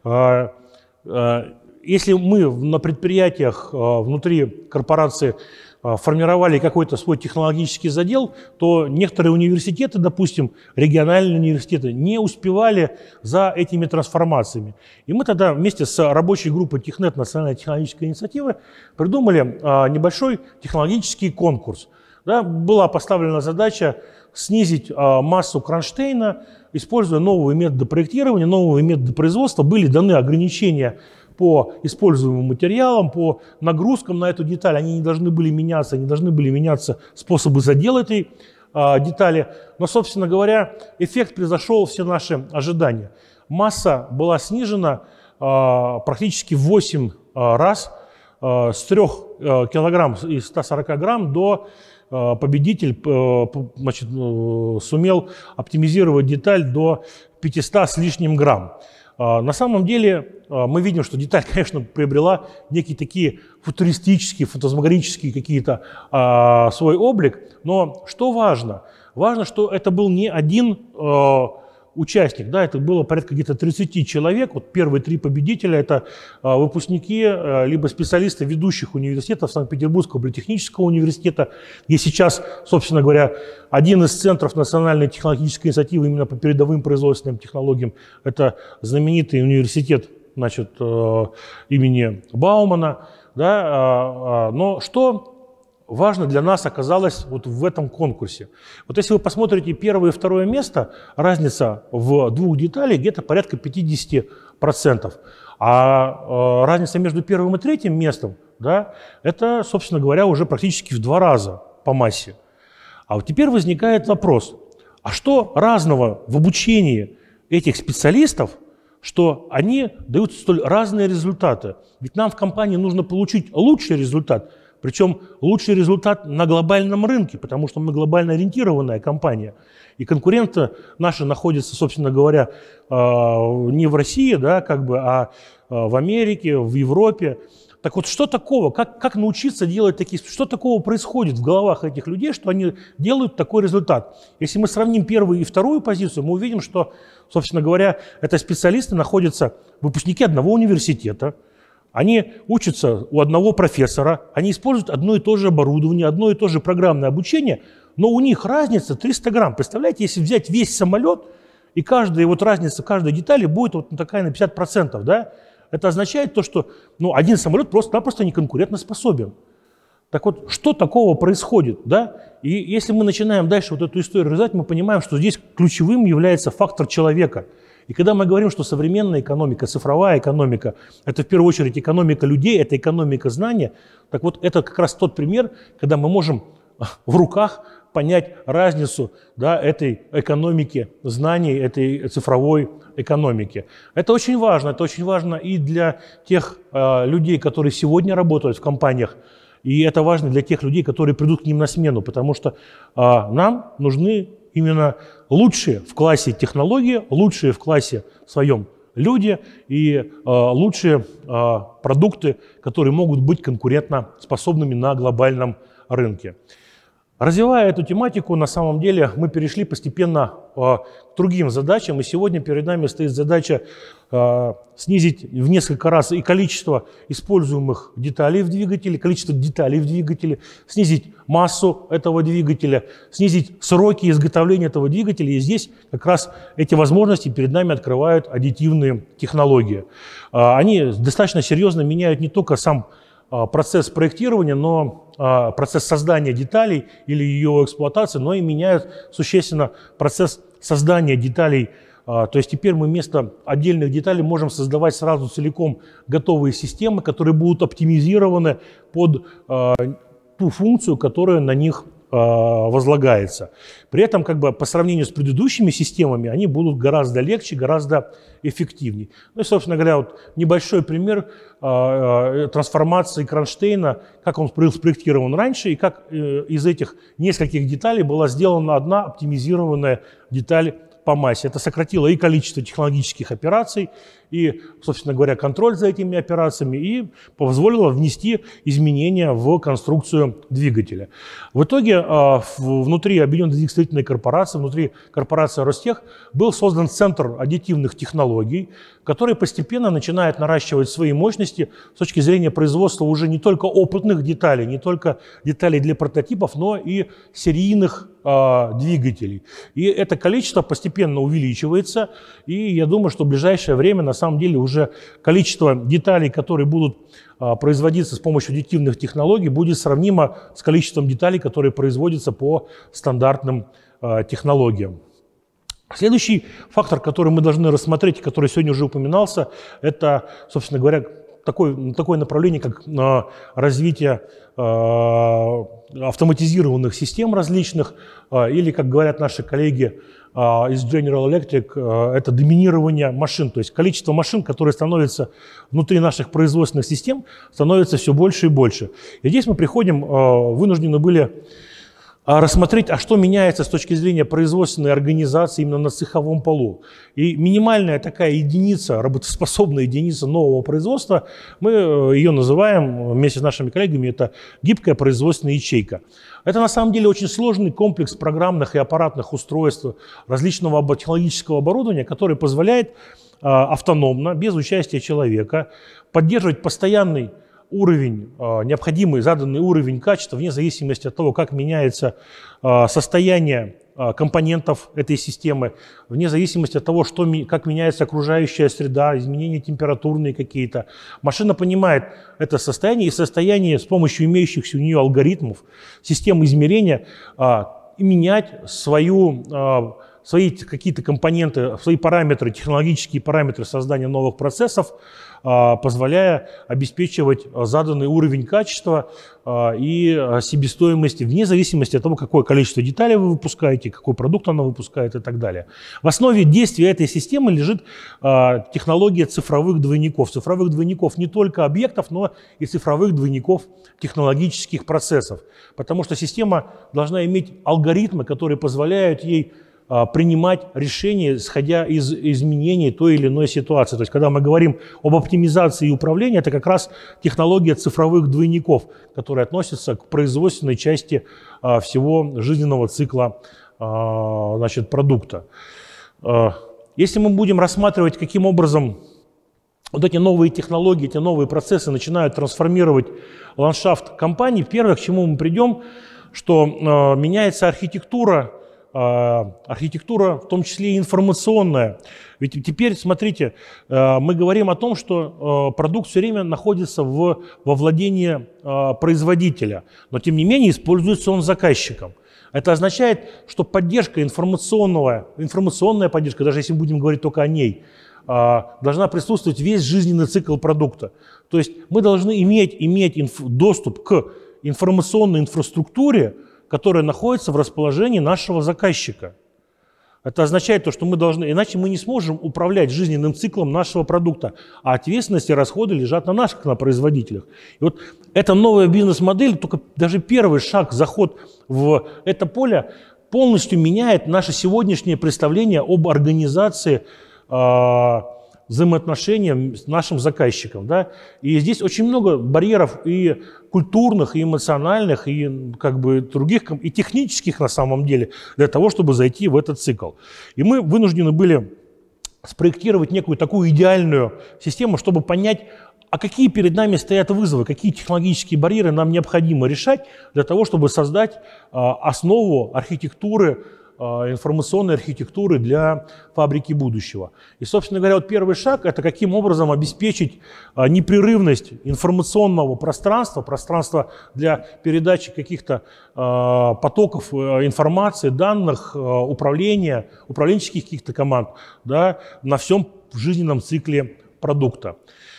если мы на предприятиях внутри корпорации формировали какой-то свой технологический задел, то некоторые университеты, допустим, региональные университеты, не успевали за этими трансформациями. И мы тогда вместе с рабочей группой Технет, Национальной технологической инициативы, придумали небольшой технологический конкурс. Да, была поставлена задача снизить массу кронштейна, используя новые методы проектирования, новые методы производства. Были даны ограничения по используемым материалам, по нагрузкам на эту деталь. Они не должны были меняться, не должны были меняться способы задела этой детали. Но, собственно говоря, эффект превзошел все наши ожидания. Масса была снижена практически в 8 раз, с 3 килограмм и 140 грамм до победитель сумел оптимизировать деталь до 500 с лишним грамм. На самом деле мы видим, что деталь, конечно, приобрела некие такие футуристические, фантазмагорические какие-то свой облик, но что важно? Важно, что это был не один участник, да, это было порядка где-то 30 человек. Вот первые 3 победителя – это выпускники либо специалисты ведущих университетов Санкт-Петербургского политехнического университета, где сейчас, собственно говоря, один из центров национальной технологической инициативы именно по передовым производственным технологиям – это знаменитый университет, значит, имени Баумана. Да, но что важно для нас оказалось вот в этом конкурсе. Вот если вы посмотрите первое и второе место, разница в двух деталях где-то порядка 50%. А разница между первым и третьим местом, да, это, собственно говоря, уже практически в 2 раза по массе. А вот теперь возникает вопрос, а что разного в обучении этих специалистов, что они дают столь разные результаты? Ведь нам в компании нужно получить лучший результат, причем лучший результат на глобальном рынке, потому что мы глобально ориентированная компания. И конкуренты наши находятся, собственно говоря, не в России, да, как бы, а в Америке, в Европе. Так вот, что такого? Как научиться делать такие... Что такого происходит в головах этих людей, что они делают такой результат? Если мы сравним первую и вторую позицию, мы увидим, что, собственно говоря, это специалисты находятся, выпускники одного университета, они учатся у одного профессора, они используют одно и то же оборудование, одно и то же программное обучение, но у них разница 300 грамм. Представляете, если взять весь самолет, и каждая вот разница в каждой детали будет вот такая на 50%, да? Это означает то, что один самолет просто-напросто не конкурентоспособен. Так вот, что такого происходит, да? И если мы начинаем дальше вот эту историю развивать, мы понимаем, что здесь ключевым является фактор человека. И когда мы говорим, что современная экономика, цифровая экономика, это в первую очередь экономика людей, это экономика знания, так вот это как раз тот пример, когда мы можем в руках понять разницу, да, этой экономики знаний, этой цифровой экономики. Это очень важно и для тех людей, которые сегодня работают в компаниях, и это важно для тех людей, которые придут к ним на смену, потому что нам нужны именно лучшие в классе технологии, лучшие в классе своем люди и лучшие продукты, которые могут быть конкурентоспособными на глобальном рынке. Развивая эту тематику, на самом деле мы перешли постепенно к другим задачам, и сегодня перед нами стоит задача снизить в несколько раз и количество используемых деталей в двигателе, количество деталей в двигателе, снизить массу этого двигателя, снизить сроки изготовления этого двигателя. И здесь как раз эти возможности перед нами открывают аддитивные технологии. Они достаточно серьезно меняют не только сам процесс проектирования, но процесс создания деталей или ее эксплуатации, но и меняют существенно процесс создания деталей. То есть теперь мы вместо отдельных деталей можем создавать сразу целиком готовые системы, которые будут оптимизированы под ту функцию, которая на них возлагается. При этом по сравнению с предыдущими системами они будут гораздо легче, гораздо эффективнее. Ну и, собственно говоря, вот небольшой пример трансформации кронштейна, как он был спроектирован раньше и как из этих нескольких деталей была сделана одна оптимизированная деталь по массе. Это сократило и количество технологических операций, и, собственно говоря, контроль за этими операциями, и позволило внести изменения в конструкцию двигателя. В итоге внутри Объединенной двигателестроительной корпорации, внутри корпорации Ростех, был создан Центр аддитивных технологий, который постепенно начинает наращивать свои мощности с точки зрения производства уже не только опытных деталей, не только деталей для прототипов, но и серийных двигателей. И это количество постепенно увеличивается, и я думаю, что в ближайшее время на самом деле уже количество деталей, которые будут производиться с помощью аддитивных технологий, будет сравнимо с количеством деталей, которые производятся по стандартным технологиям. Следующий фактор, который мы должны рассмотреть, который сегодня уже упоминался, это, собственно говоря, такое направление, как развитие автоматизированных систем различных, или, как говорят наши коллеги из General Electric, это доминирование машин, то есть количество машин, которые становятся внутри наших производственных систем, становится все больше и больше. И здесь мы вынуждены были рассмотреть, что меняется с точки зрения производственной организации именно на цеховом полу. И минимальная такая единица, работоспособная единица нового производства, мы ее называем вместе с нашими коллегами, это гибкая производственная ячейка. Это на самом деле очень сложный комплекс программных и аппаратных устройств, различного технологического оборудования, который позволяет автономно, без участия человека, поддерживать постоянный уровень, необходимый заданный уровень качества вне зависимости от того, как меняется состояние компонентов этой системы, вне зависимости от того, как меняется окружающая среда, изменения температурные какие-то. Машина понимает это состояние и состояние с помощью имеющихся у нее алгоритмов, систем измерения, менять свои какие-то компоненты, свои параметры, технологические параметры создания новых процессов, позволяя обеспечивать заданный уровень качества и себестоимости вне зависимости от того, какое количество деталей вы выпускаете, какой продукт она выпускает и так далее. В основе действия этой системы лежит технология цифровых двойников. Цифровых двойников не только объектов, но и цифровых двойников технологических процессов. Потому что система должна иметь алгоритмы, которые позволяют ей принимать решения, исходя из изменений той или иной ситуации. То есть, когда мы говорим об оптимизации и управлении, это как раз технология цифровых двойников, которая относится к производственной части всего жизненного цикла продукта. Если мы будем рассматривать, каким образом вот эти новые технологии, эти новые процессы начинают трансформировать ландшафт компании, первое, к чему мы придем, что меняется архитектура, в том числе и информационная. Ведь теперь, смотрите, мы говорим о том, что продукт все время находится во владении производителя, но тем не менее используется он заказчиком. Это означает, что поддержка информационная поддержка, даже если мы будем говорить только о ней, должна присутствовать весь жизненный цикл продукта. То есть мы должны иметь доступ к информационной инфраструктуре, которая находится в расположении нашего заказчика. Это означает то, что мы должны, иначе мы не сможем управлять жизненным циклом нашего продукта, а ответственность и расходы лежат на нас, как на производителях. И вот эта новая бизнес-модель, только даже первый шаг, заход в это поле, полностью меняет наше сегодняшнее представление об организации взаимоотношения с нашим заказчиком. Да? И здесь очень много барьеров и культурных, и эмоциональных, и других, и технических на самом деле, для того, чтобы зайти в этот цикл. И мы вынуждены были спроектировать некую такую идеальную систему, чтобы понять, а какие перед нами стоят вызовы, какие технологические барьеры нам необходимо решать для того, чтобы создать основу архитектуры, информационной архитектуры для фабрики будущего. И, собственно говоря, вот первый шаг – это каким образом обеспечить непрерывность информационного пространства для передачи каких-то потоков информации, данных, управленческих каких-то команд, да, на всем жизненном цикле продукта.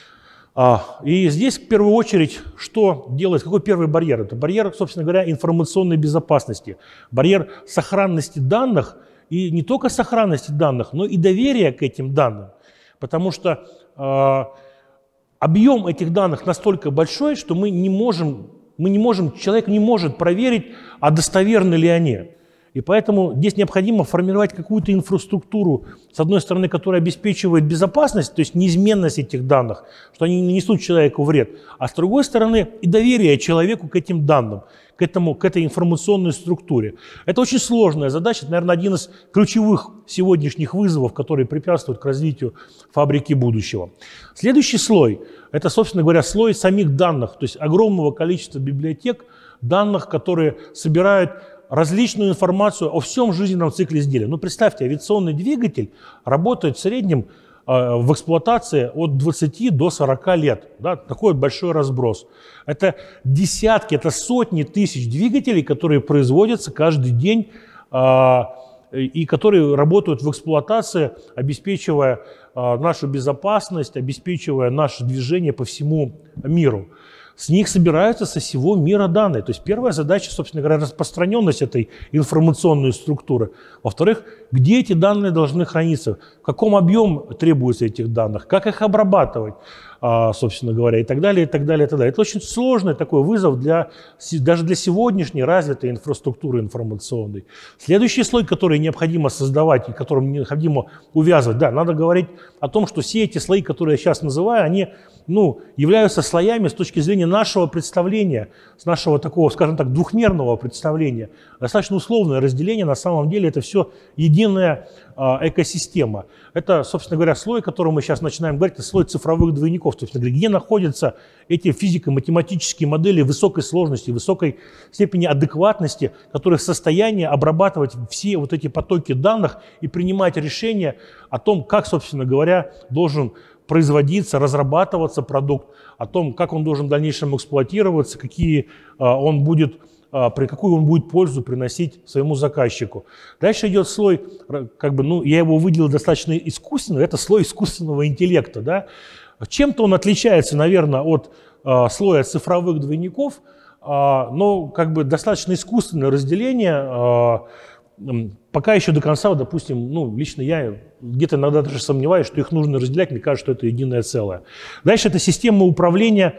И здесь, в первую очередь, что делать? Какой первый барьер? Это барьер, собственно говоря, информационной безопасности, барьер сохранности данных, и не только сохранности данных, но и доверия к этим данным. Потому что объем этих данных настолько большой, что человек не может проверить, а достоверны ли они. И поэтому здесь необходимо формировать какую-то инфраструктуру, с одной стороны, которая обеспечивает безопасность, то есть неизменность этих данных, что они не несут человеку вред, а с другой стороны и доверие человеку к этим данным, к этой информационной структуре. Это очень сложная задача, это, наверное, один из ключевых сегодняшних вызовов, которые препятствуют к развитию фабрики будущего. Следующий слой – это, собственно говоря, слой самих данных, то есть огромного количества библиотек данных, которые собирают различную информацию о всем жизненном цикле изделия. Ну, представьте, авиационный двигатель работает в среднем в эксплуатации от 20 до 40 лет. Да, такой большой разброс. Это десятки, это сотни тысяч двигателей, которые производятся каждый день и которые работают в эксплуатации, обеспечивая нашу безопасность, обеспечивая наше движение по всему миру. С них собираются со всего мира данные. То есть первая задача, собственно говоря, распространенность этой информационной структуры. Во-вторых, где эти данные должны храниться, в каком объеме требуется этих данных, как их обрабатывать, собственно говоря, и так далее, и так далее, и так далее. Это очень сложный такой вызов даже для сегодняшней развитой инфраструктуры информационной. Следующий слой, который необходимо создавать и которым необходимо увязывать, да, надо говорить о том, что все эти слои, которые я сейчас называю, они являются слоями с точки зрения нашего представления, с нашего такого, скажем так, двухмерного представления. Достаточно условное разделение, на самом деле это все единая экосистема. Это, собственно говоря, слой, о котором мы сейчас начинаем говорить, это слой цифровых двойников. двойников, то есть где находятся эти физико-математические модели высокой сложности, высокой степени адекватности, которые в состоянии обрабатывать все вот эти потоки данных и принимать решения о том, как, собственно говоря, должен производиться, разрабатываться продукт, о том, как он должен в дальнейшем эксплуатироваться, какую он будет пользу приносить своему заказчику. Дальше идет слой, я его выделил достаточно искусственно, это слой искусственного интеллекта. Да? Чем-то он отличается, наверное, от слоя цифровых двойников, но достаточно искусственное разделение. Пока еще до конца, допустим, лично я где-то иногда даже сомневаюсь, что их нужно разделять, мне кажется, что это единое целое. Дальше это система управления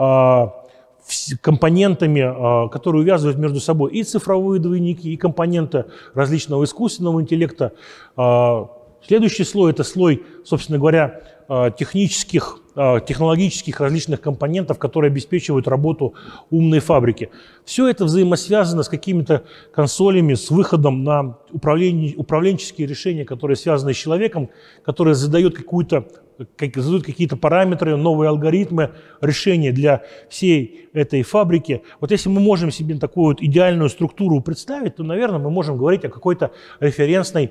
компонентами, которые увязывают между собой и цифровые двойники, и компоненты различного искусственного интеллекта. Следующий слой – это слой, собственно говоря, технологических различных компонентов, которые обеспечивают работу умной фабрики. Все это взаимосвязано с какими-то консолями, с выходом на управленческие решения, которые связаны с человеком, которые задают какие-то параметры, новые алгоритмы, решения для всей этой фабрики. Вот если мы можем себе такую вот идеальную структуру представить, то, наверное, мы можем говорить о какой-то референсной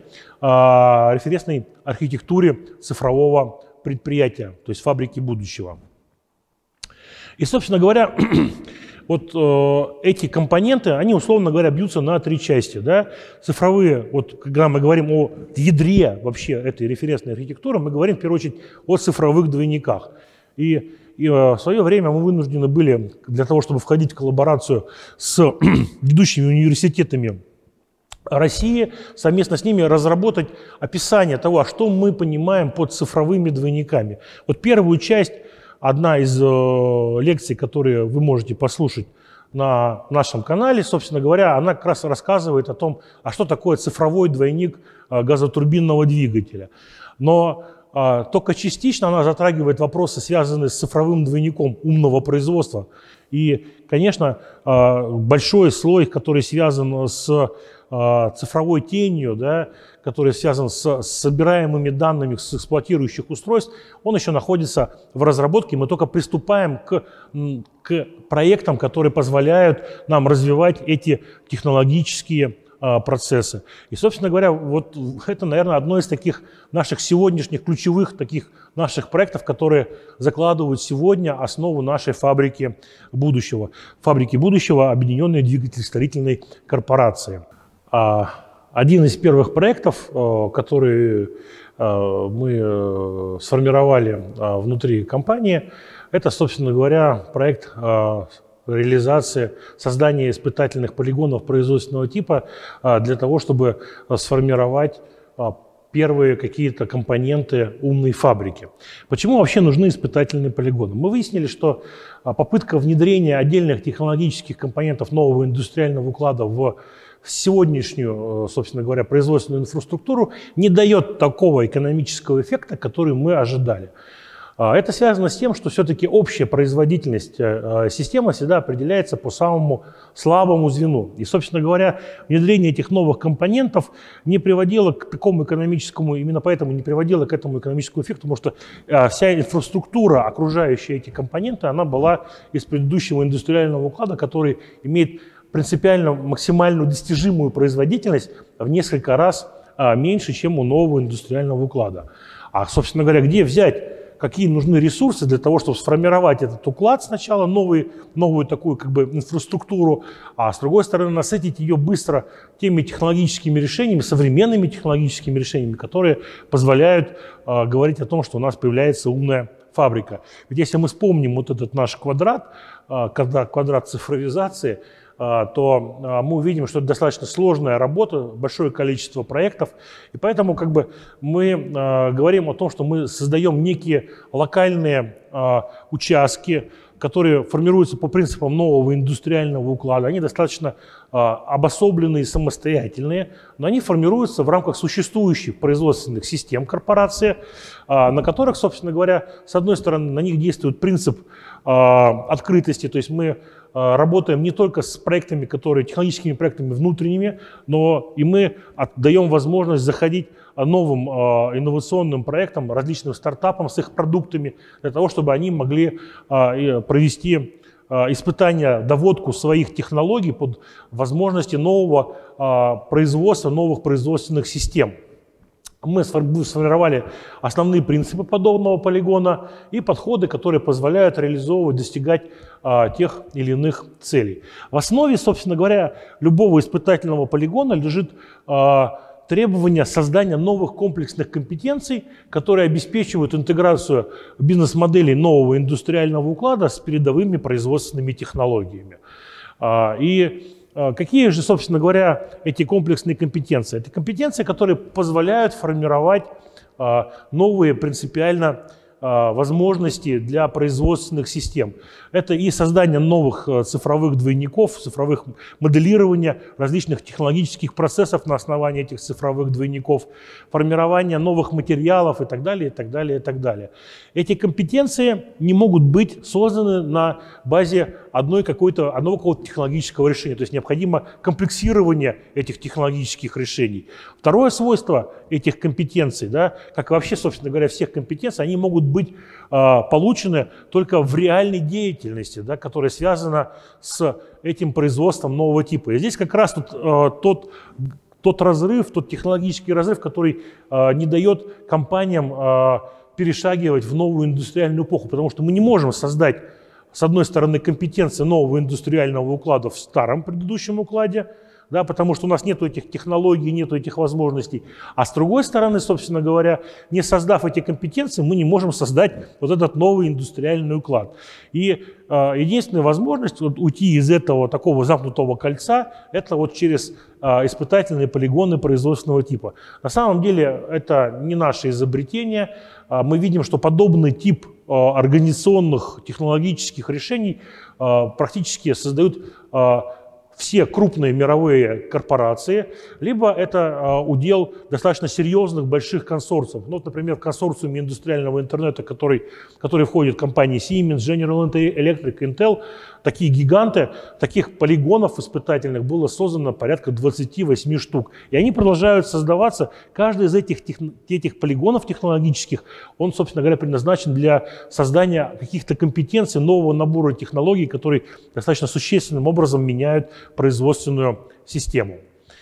архитектуре цифрового предприятия, то есть фабрики будущего. И, собственно говоря, вот эти компоненты, они, условно говоря, бьются на три части. Да? Цифровые, вот когда мы говорим о ядре вообще этой референсной архитектуры, мы говорим в первую очередь о цифровых двойниках. И в свое время мы вынуждены были, для того, чтобы входить в коллаборацию с ведущими университетами России, совместно с ними разработать описание того, что мы понимаем под цифровыми двойниками. Вот первую часть, одна из лекций, которые вы можете послушать на нашем канале, собственно говоря, она как раз рассказывает о том, а что такое цифровой двойник газотурбинного двигателя. Но только частично она затрагивает вопросы, связанные с цифровым двойником умного производства. И, конечно, большой слой, который связан с цифровой тенью, да, который связан с собираемыми данными с эксплуатирующих устройств, он еще находится в разработке. Мы только приступаем к проектам, которые позволяют нам развивать эти технологические процессы. И, собственно говоря, вот это, наверное, одно из таких наших сегодняшних ключевых таких наших проектов, которые закладывают сегодня основу нашей фабрики будущего. Фабрики будущего Объединенной двигателестроительной корпорации. Один из первых проектов, который мы сформировали внутри компании, это, собственно говоря, проект реализации, создания испытательных полигонов производственного типа для того, чтобы сформировать первые какие-то компоненты умной фабрики. Почему вообще нужны испытательные полигоны? Мы выяснили, что попытка внедрения отдельных технологических компонентов нового индустриального уклада в сегодняшнюю, собственно говоря, производственную инфраструктуру не дает такого экономического эффекта, который мы ожидали. Это связано с тем, что все-таки общая производительность системы всегда определяется по самому слабому звену. И, собственно говоря, внедрение этих новых компонентов не приводило к такому экономическому, именно поэтому не приводило к этому экономическому эффекту, потому что вся инфраструктура, окружающая эти компоненты, она была из предыдущего индустриального уклада, который имеет принципиально максимальную достижимую производительность в несколько раз меньше, чем у нового индустриального уклада. А, собственно говоря, где взять, какие нужны ресурсы для того, чтобы сформировать этот уклад сначала, новую такую инфраструктуру, а с другой стороны насытить ее быстро теми технологическими решениями, современными технологическими решениями, которые позволяют говорить о том, что у нас появляется умная фабрика. Ведь если мы вспомним вот этот наш квадрат, квадрат цифровизации, то мы увидим, что это достаточно сложная работа, большое количество проектов. И поэтому мы говорим о том, что мы создаем некие локальные участки, которые формируются по принципам нового индустриального уклада. Они достаточно обособленные и самостоятельные, но они формируются в рамках существующих производственных систем корпорации, на которых, собственно говоря, с одной стороны, на них действует принцип открытости, то есть мы работаем не только с проектами, технологическими проектами внутренними, но и мы даем возможность заходить новым инновационным проектам, различным стартапам с их продуктами, для того, чтобы они могли провести испытания, доводку своих технологий под возможности нового производства, новых производственных систем. Мы сформировали основные принципы подобного полигона и подходы, которые позволяют реализовывать, достигать тех или иных целей. В основе, собственно говоря, любого испытательного полигона лежит требование создания новых комплексных компетенций, которые обеспечивают интеграцию бизнес-моделей нового индустриального уклада с передовыми производственными технологиями. И какие же, собственно говоря, эти комплексные компетенции? Это компетенции, которые позволяют формировать новые принципиально возможности для производственных систем. Это и создание новых цифровых двойников, цифровых моделирования различных технологических процессов на основании этих цифровых двойников, формирование новых материалов и так далее, и так далее, и так далее. Эти компетенции не могут быть созданы на базе одного какого-то технологического решения. То есть необходимо комплексирование этих технологических решений. Второе свойство этих компетенций, да, как вообще, собственно говоря, всех компетенций, они могут быть получены только в реальной деятельности, да, которая связана с этим производством нового типа. И здесь как раз тот разрыв, тот технологический разрыв, который не дает компаниям перешагивать в новую индустриальную эпоху, потому что мы не можем создать, с одной стороны, компетенции нового индустриального уклада в старом предыдущем укладе, да, потому что у нас нет этих технологий, нет этих возможностей. А с другой стороны, собственно говоря, не создав эти компетенции, мы не можем создать вот этот новый индустриальный уклад. И единственная возможность уйти из этого такого замкнутого кольца, это вот через испытательные полигоны производственного типа. На самом деле это не наше изобретение. Мы видим, что подобный тип организационных технологических решений практически создают все крупные мировые корпорации, либо это удел достаточно серьезных больших консорциумов. Ну, вот, например, в консорциуме индустриального интернета, в который входят компании Siemens, General Electric, Intel, такие гиганты, таких полигонов испытательных было создано порядка 28 штук. И они продолжают создаваться. Каждый из этих полигонов технологических, он, собственно говоря, предназначен для создания каких-то компетенций, нового набора технологий, которые достаточно существенным образом меняют производственную систему.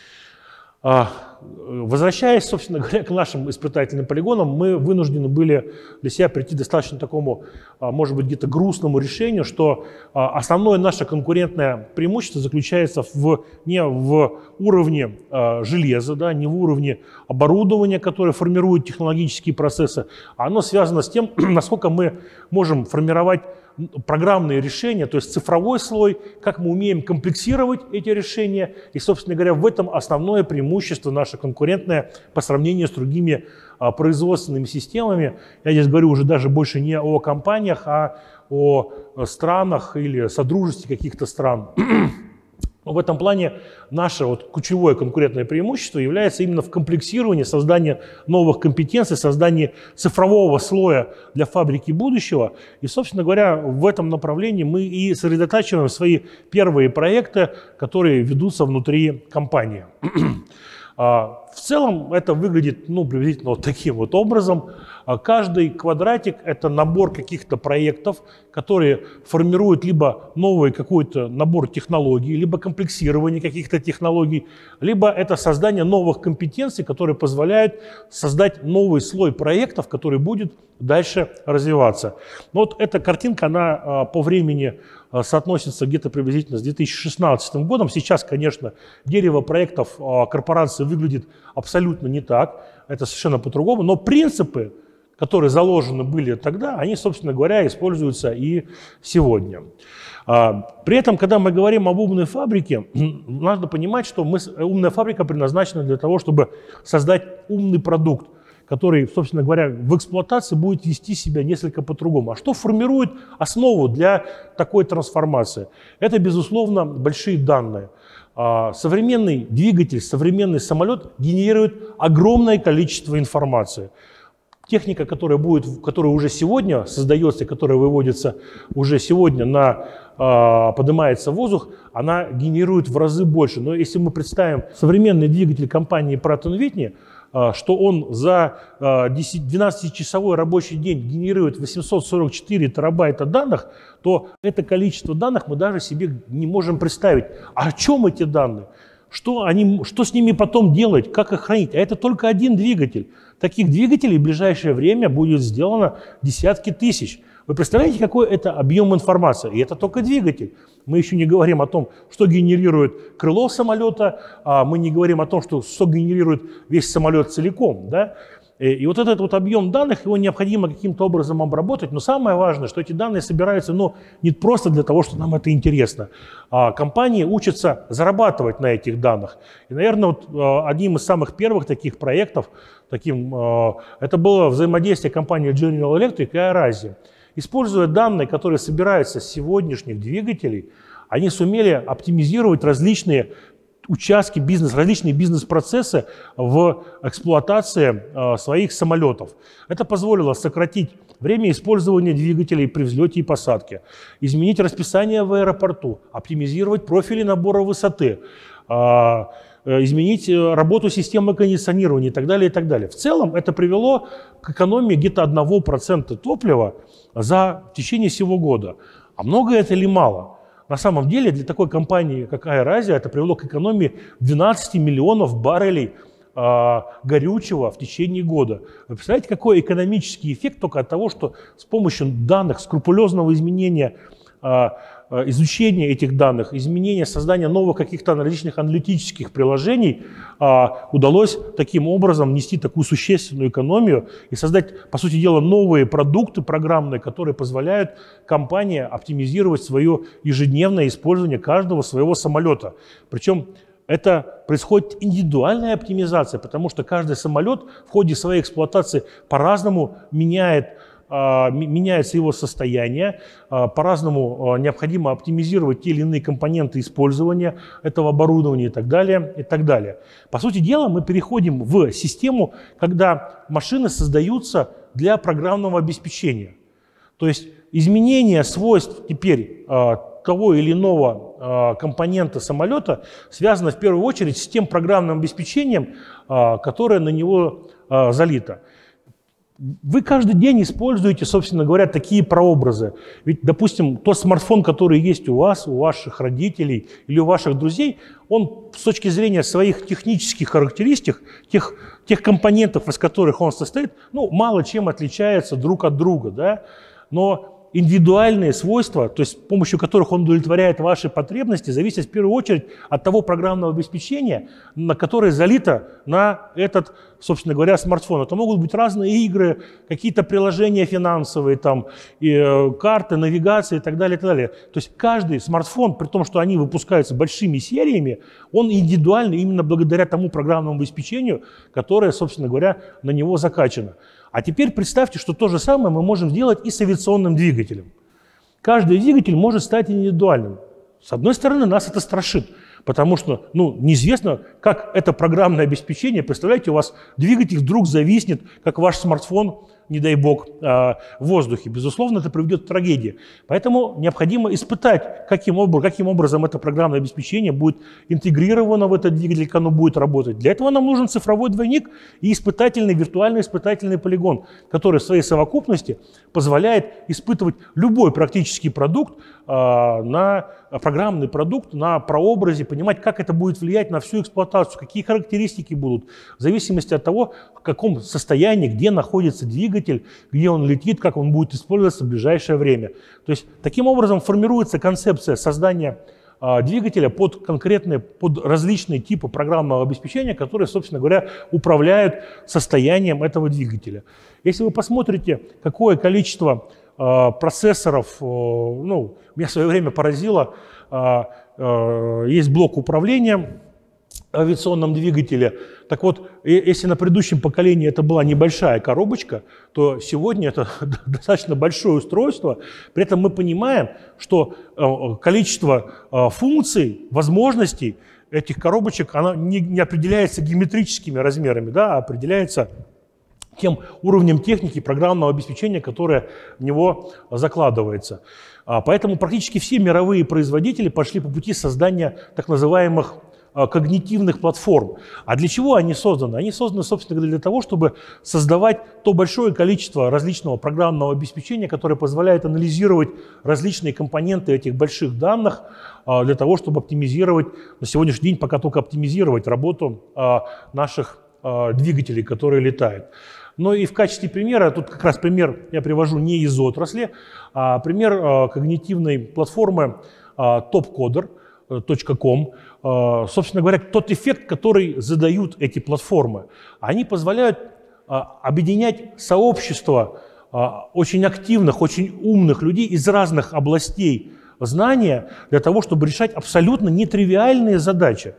Возвращаясь, собственно говоря, к нашим испытательным полигонам, мы вынуждены были для себя прийти к достаточно такому, может быть, где-то грустному решению, что основное наше конкурентное преимущество заключается не в уровне железа, да, не в уровне оборудования, которое формирует технологические процессы, а оно связано с тем, насколько мы можем формировать программные решения, то есть цифровой слой, как мы умеем комплексировать эти решения. И, собственно говоря, в этом основное преимущество наше конкурентное по сравнению с другими производственными системами. Я здесь говорю уже даже больше не о компаниях, а о странах или содружестве каких-то стран. Но в этом плане наше ключевое конкурентное преимущество является именно в комплексировании, создании новых компетенций, создании цифрового слоя для фабрики будущего. И, собственно говоря, в этом направлении мы и сосредотачиваем свои первые проекты, которые ведутся внутри компании. В целом это выглядит приблизительно вот таким вот образом. Каждый квадратик – это набор каких-то проектов, которые формируют либо новый какой-то набор технологий, либо комплексирование каких-то технологий, либо это создание новых компетенций, которые позволяют создать новый слой проектов, который будет дальше развиваться. Но вот эта картинка, она по времени соотносится где-то приблизительно с 2016 годом. Сейчас, конечно, дерево проектов корпорации выглядит абсолютно не так, это совершенно по-другому, но принципы, которые заложены были тогда, они, собственно говоря, используются и сегодня. При этом, когда мы говорим об умной фабрике, надо понимать, что умная фабрика предназначена для того, чтобы создать умный продукт, который, собственно говоря, в эксплуатации будет вести себя несколько по-другому. А что формирует основу для такой трансформации? Это, безусловно, большие данные. Современный двигатель, современный самолет генерирует огромное количество информации. Техника, которая уже сегодня создается, которая выводится уже сегодня, поднимается в воздух, она генерирует в разы больше. Но если мы представим современный двигатель компании Pratt & Whitney, что он за 12-часовой рабочий день генерирует 844 терабайта данных, то это количество данных мы даже себе не можем представить. А о чем эти данные? Что с ними потом делать, как их хранить? А это только один двигатель. Таких двигателей в ближайшее время будет сделано десятки тысяч. Вы представляете, какой это объем информации? И это только двигатель. Мы еще не говорим о том, что генерирует крыло самолета, мы не говорим о том, что генерирует весь самолет целиком. Да? И вот этот вот объем данных, его необходимо каким-то образом обработать. Но самое важное, что эти данные собираются не просто для того, что нам это интересно. Компании учатся зарабатывать на этих данных. И, наверное, вот одним из самых первых таких проектов, это было взаимодействие компании General Electric и Aerazzi. Используя данные, которые собираются с сегодняшних двигателей, они сумели оптимизировать различные участки бизнеса, различные бизнес-процессы в эксплуатации своих самолетов. Это позволило сократить время использования двигателей при взлете и посадке, изменить расписание в аэропорту, оптимизировать профили набора высоты, изменить работу системы кондиционирования и так далее, и так далее. В целом это привело к экономии где-то 1% топлива в течение всего года. А много это или мало? На самом деле для такой компании, как Aerazzi, это привело к экономии 12 миллионов баррелей горючего в течение года. Вы представляете, какой экономический эффект только от того, что с помощью данных, скрупулезного изменения, изучения этих данных, изменения, создания новых каких-то различных аналитических приложений удалось таким образом нести такую существенную экономию и создать, по сути дела, новые продукты программные, которые позволяют компании оптимизировать свое ежедневное использование каждого своего самолета. Причем это происходит индивидуальная оптимизация, потому что каждый самолет в ходе своей эксплуатации по-разному меняется его состояние, по-разному необходимо оптимизировать те или иные компоненты использования этого оборудования и так далее, и так далее. По сути дела, мы переходим в систему, когда машины создаются для программного обеспечения. То есть изменение свойств теперь того или иного компонента самолета связано в первую очередь с тем программным обеспечением, которое на него залито. Вы каждый день используете, собственно говоря, такие прообразы. Ведь, допустим, тот смартфон, который есть у вас, у ваших родителей или у ваших друзей, он с точки зрения своих технических характеристик, тех компонентов, из которых он состоит, мало чем отличается друг от друга. Да? Но индивидуальные свойства, то есть с помощью которых он удовлетворяет ваши потребности, зависят в первую очередь от того программного обеспечения, на которое залито на этот, собственно говоря, смартфон. Это могут быть разные игры, какие-то приложения финансовые, карты, навигация и так далее, и так далее. То есть каждый смартфон, при том, что они выпускаются большими сериями, он индивидуальный именно благодаря тому программному обеспечению, которое, собственно говоря, на него закачано. А теперь представьте, что то же самое мы можем сделать и с авиационным двигателем. Каждый двигатель может стать индивидуальным. С одной стороны, нас это страшит, потому что неизвестно, как это программное обеспечение, представляете, у вас двигатель вдруг зависнет, как ваш смартфон, не дай бог, в воздухе. Безусловно, это приведет к трагедии. Поэтому необходимо испытать, каким образом это программное обеспечение будет интегрировано в этот двигатель, как оно будет работать. Для этого нам нужен цифровой двойник и виртуальный испытательный полигон, который в своей совокупности позволяет испытывать любой практический продукт, программный продукт на прообразе, понимать, как это будет влиять на всю эксплуатацию, какие характеристики будут, в зависимости от того, в каком состоянии, где находится двигатель, где он летит, как он будет использоваться в ближайшее время. То есть таким образом формируется концепция создания двигателя под различные типы программного обеспечения, которые, собственно говоря, управляют состоянием этого двигателя. Если вы посмотрите, какое количество процессоров, меня в свое время поразило, есть блок управления в авиационном двигателе. Так вот, если на предыдущем поколении это была небольшая коробочка, то сегодня это достаточно большое устройство. При этом мы понимаем, что количество функций, возможностей этих коробочек, оно не определяется геометрическими размерами, а определяется тем уровнем техники программного обеспечения, которое в него закладывается. Поэтому практически все мировые производители пошли по пути создания так называемых когнитивных платформ. А для чего они созданы? Они созданы, собственно говоря, для того, чтобы создавать то большое количество различного программного обеспечения, которое позволяет анализировать различные компоненты этих больших данных для того, чтобы оптимизировать, на сегодняшний день пока только оптимизировать работу наших двигателей, которые летают. Но и в качестве примера, тут как раз пример я привожу не из отрасли, а пример когнитивной платформы topcoder.com. Собственно говоря, тот эффект, который задают эти платформы. Они позволяют объединять сообщество очень активных, очень умных людей из разных областей знания для того, чтобы решать абсолютно нетривиальные задачи.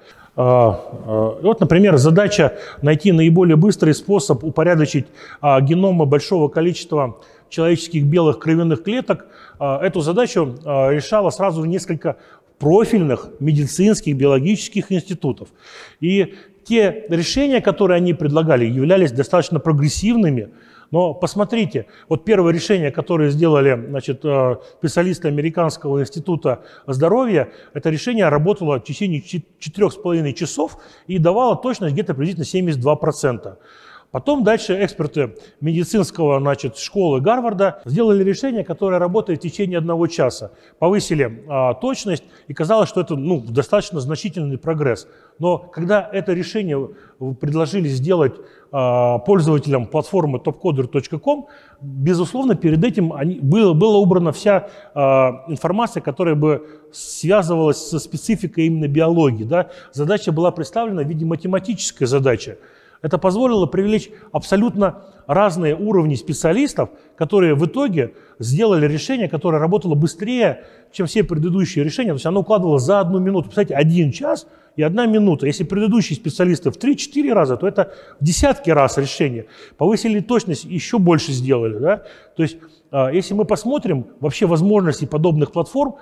Вот, например, задача найти наиболее быстрый способ упорядочить геномы большого количества человеческих белых кровяных клеток. Эту задачу решало сразу несколько профильных медицинских, биологических институтов. И те решения, которые они предлагали, являлись достаточно прогрессивными. Но посмотрите, вот первое решение, которое сделали, значит, специалисты Американского института здоровья, это решение работало в течение 4,5 часов и давало точность где-то приблизительно 72%. Потом дальше эксперты медицинского, значит, школы Гарварда сделали решение, которое работает в течение 1 часа. Повысили точность, и казалось, что это достаточно значительный прогресс. Но когда это решение предложили сделать пользователям платформы topcoder.com, безусловно, перед этим была убрана вся информация, которая бы связывалась со спецификой именно биологии. Да? Задача была представлена в виде математической задачи. Это позволило привлечь абсолютно разные уровни специалистов, которые в итоге сделали решение, которое работало быстрее, чем все предыдущие решения. То есть оно укладывалось за 1 минуту. Представляете, 1 час и 1 минута. Если предыдущие специалисты в 3-4 раза, то это в десятки раз решение. Повысили точность, еще больше сделали. Да? То есть если мы посмотрим вообще возможности подобных платформ,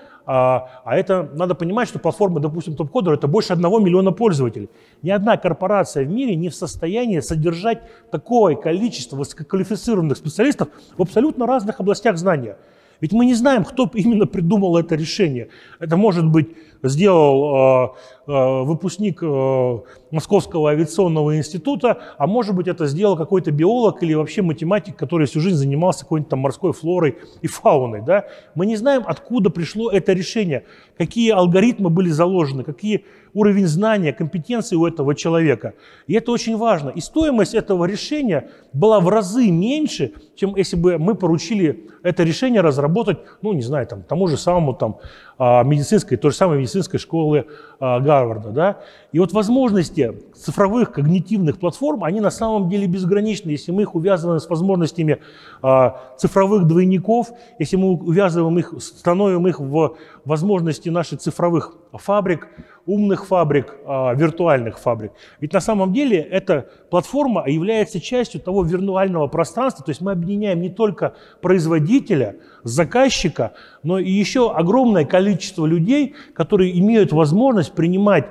это надо понимать, что платформа, допустим, TopCoder, это больше 1 миллиона пользователей. Ни одна корпорация в мире не в состоянии содержать такое количество высококвалифицированных специалистов в абсолютно разных областях знания. Ведь мы не знаем, кто именно придумал это решение. Это, может быть, сделал выпускник Московского авиационного института, а может быть, это сделал какой-то биолог или вообще математик, который всю жизнь занимался какой-нибудь там морской флорой и фауной. Да? Мы не знаем, откуда пришло это решение, какие алгоритмы были заложены, какие уровень знания, компетенции у этого человека. И это очень важно. И стоимость этого решения была в разы меньше, чем если бы мы поручили это решение разработать, не знаю, тому же самому той же самой медицинской школы Гарварда. Да? И вот возможности цифровых когнитивных платформ, они на самом деле безграничны, если мы их увязываем с возможностями цифровых двойников, если мы увязываем их, становим их в возможности наших цифровых фабрик, умных фабрик, виртуальных фабрик. Ведь на самом деле эта платформа является частью того виртуального пространства, то есть мы объединяем не только производителя, заказчика, но и еще огромное количество людей, которые имеют возможность принимать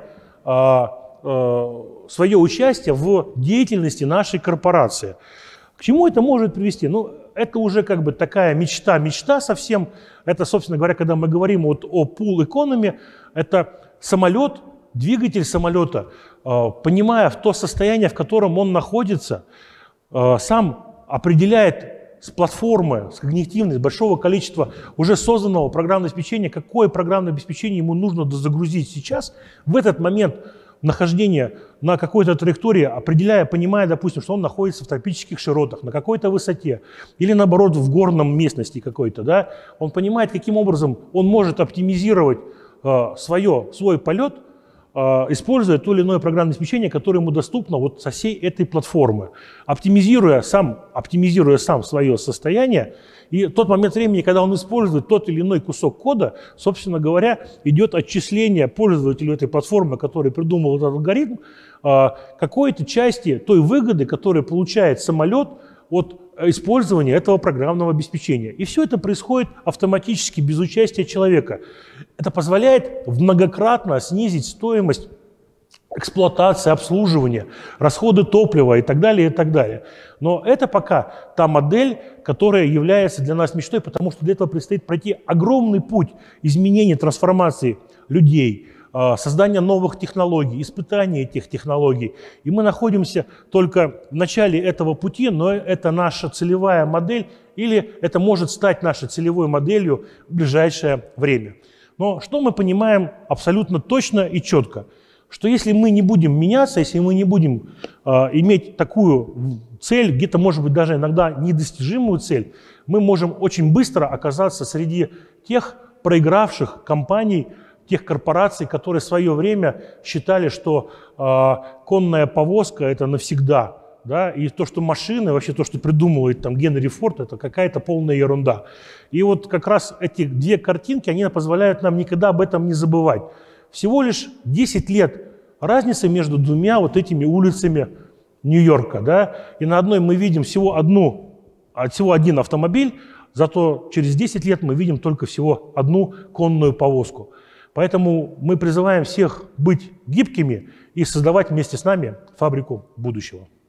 свое участие в деятельности нашей корпорации. К чему это может привести? Это уже как бы такая мечта совсем. Это, собственно говоря, когда мы говорим о pool economy, это самолет, двигатель самолета, понимая то состояние, в котором он находится, сам определяет с платформы, с когнитивной, с большого количества уже созданного программного обеспечения, какое программное обеспечение ему нужно загрузить сейчас, в этот момент нахождения на какой-то траектории, понимая, допустим, что он находится в тропических широтах, на какой-то высоте, или наоборот в горном местности какой-то, да, он понимает, каким образом он может оптимизировать свой полет, используя то или иное программное обеспечение, которое ему доступно со всей этой платформы, оптимизируя сам свое состояние. И тот момент времени, когда он использует тот или иной кусок кода, собственно говоря, идет отчисление пользователю этой платформы, который придумал этот алгоритм, какой-то части той выгоды, которую получает самолет от использования этого программного обеспечения. И все это происходит автоматически, без участия человека. Это позволяет многократно снизить стоимость эксплуатации, обслуживания, расходы топлива и так далее, и так далее. Но это пока та модель, которая является для нас мечтой, потому что для этого предстоит пройти огромный путь изменения, трансформации людей, создания новых технологий, испытания этих технологий. И мы находимся только в начале этого пути, но это наша целевая модель, или это может стать нашей целевой моделью в ближайшее время. Но что мы понимаем абсолютно точно и четко? Что если мы не будем меняться, если мы не будем иметь такую цель, где-то, может быть, даже иногда недостижимую цель, мы можем очень быстро оказаться среди тех проигравших компаний, тех корпораций, которые в свое время считали, что конная повозка – это навсегда. Да? И то, что машины, вообще то, что придумывает там Генри Форд, это какая-то полная ерунда. И вот как раз эти две картинки, они позволяют нам никогда об этом не забывать. Всего лишь 10 лет разницы между двумя вот этими улицами Нью-Йорка. Да? И на одной мы видим всего один автомобиль, зато через 10 лет мы видим только всего одну конную повозку. Поэтому мы призываем всех быть гибкими и создавать вместе с нами фабрику будущего.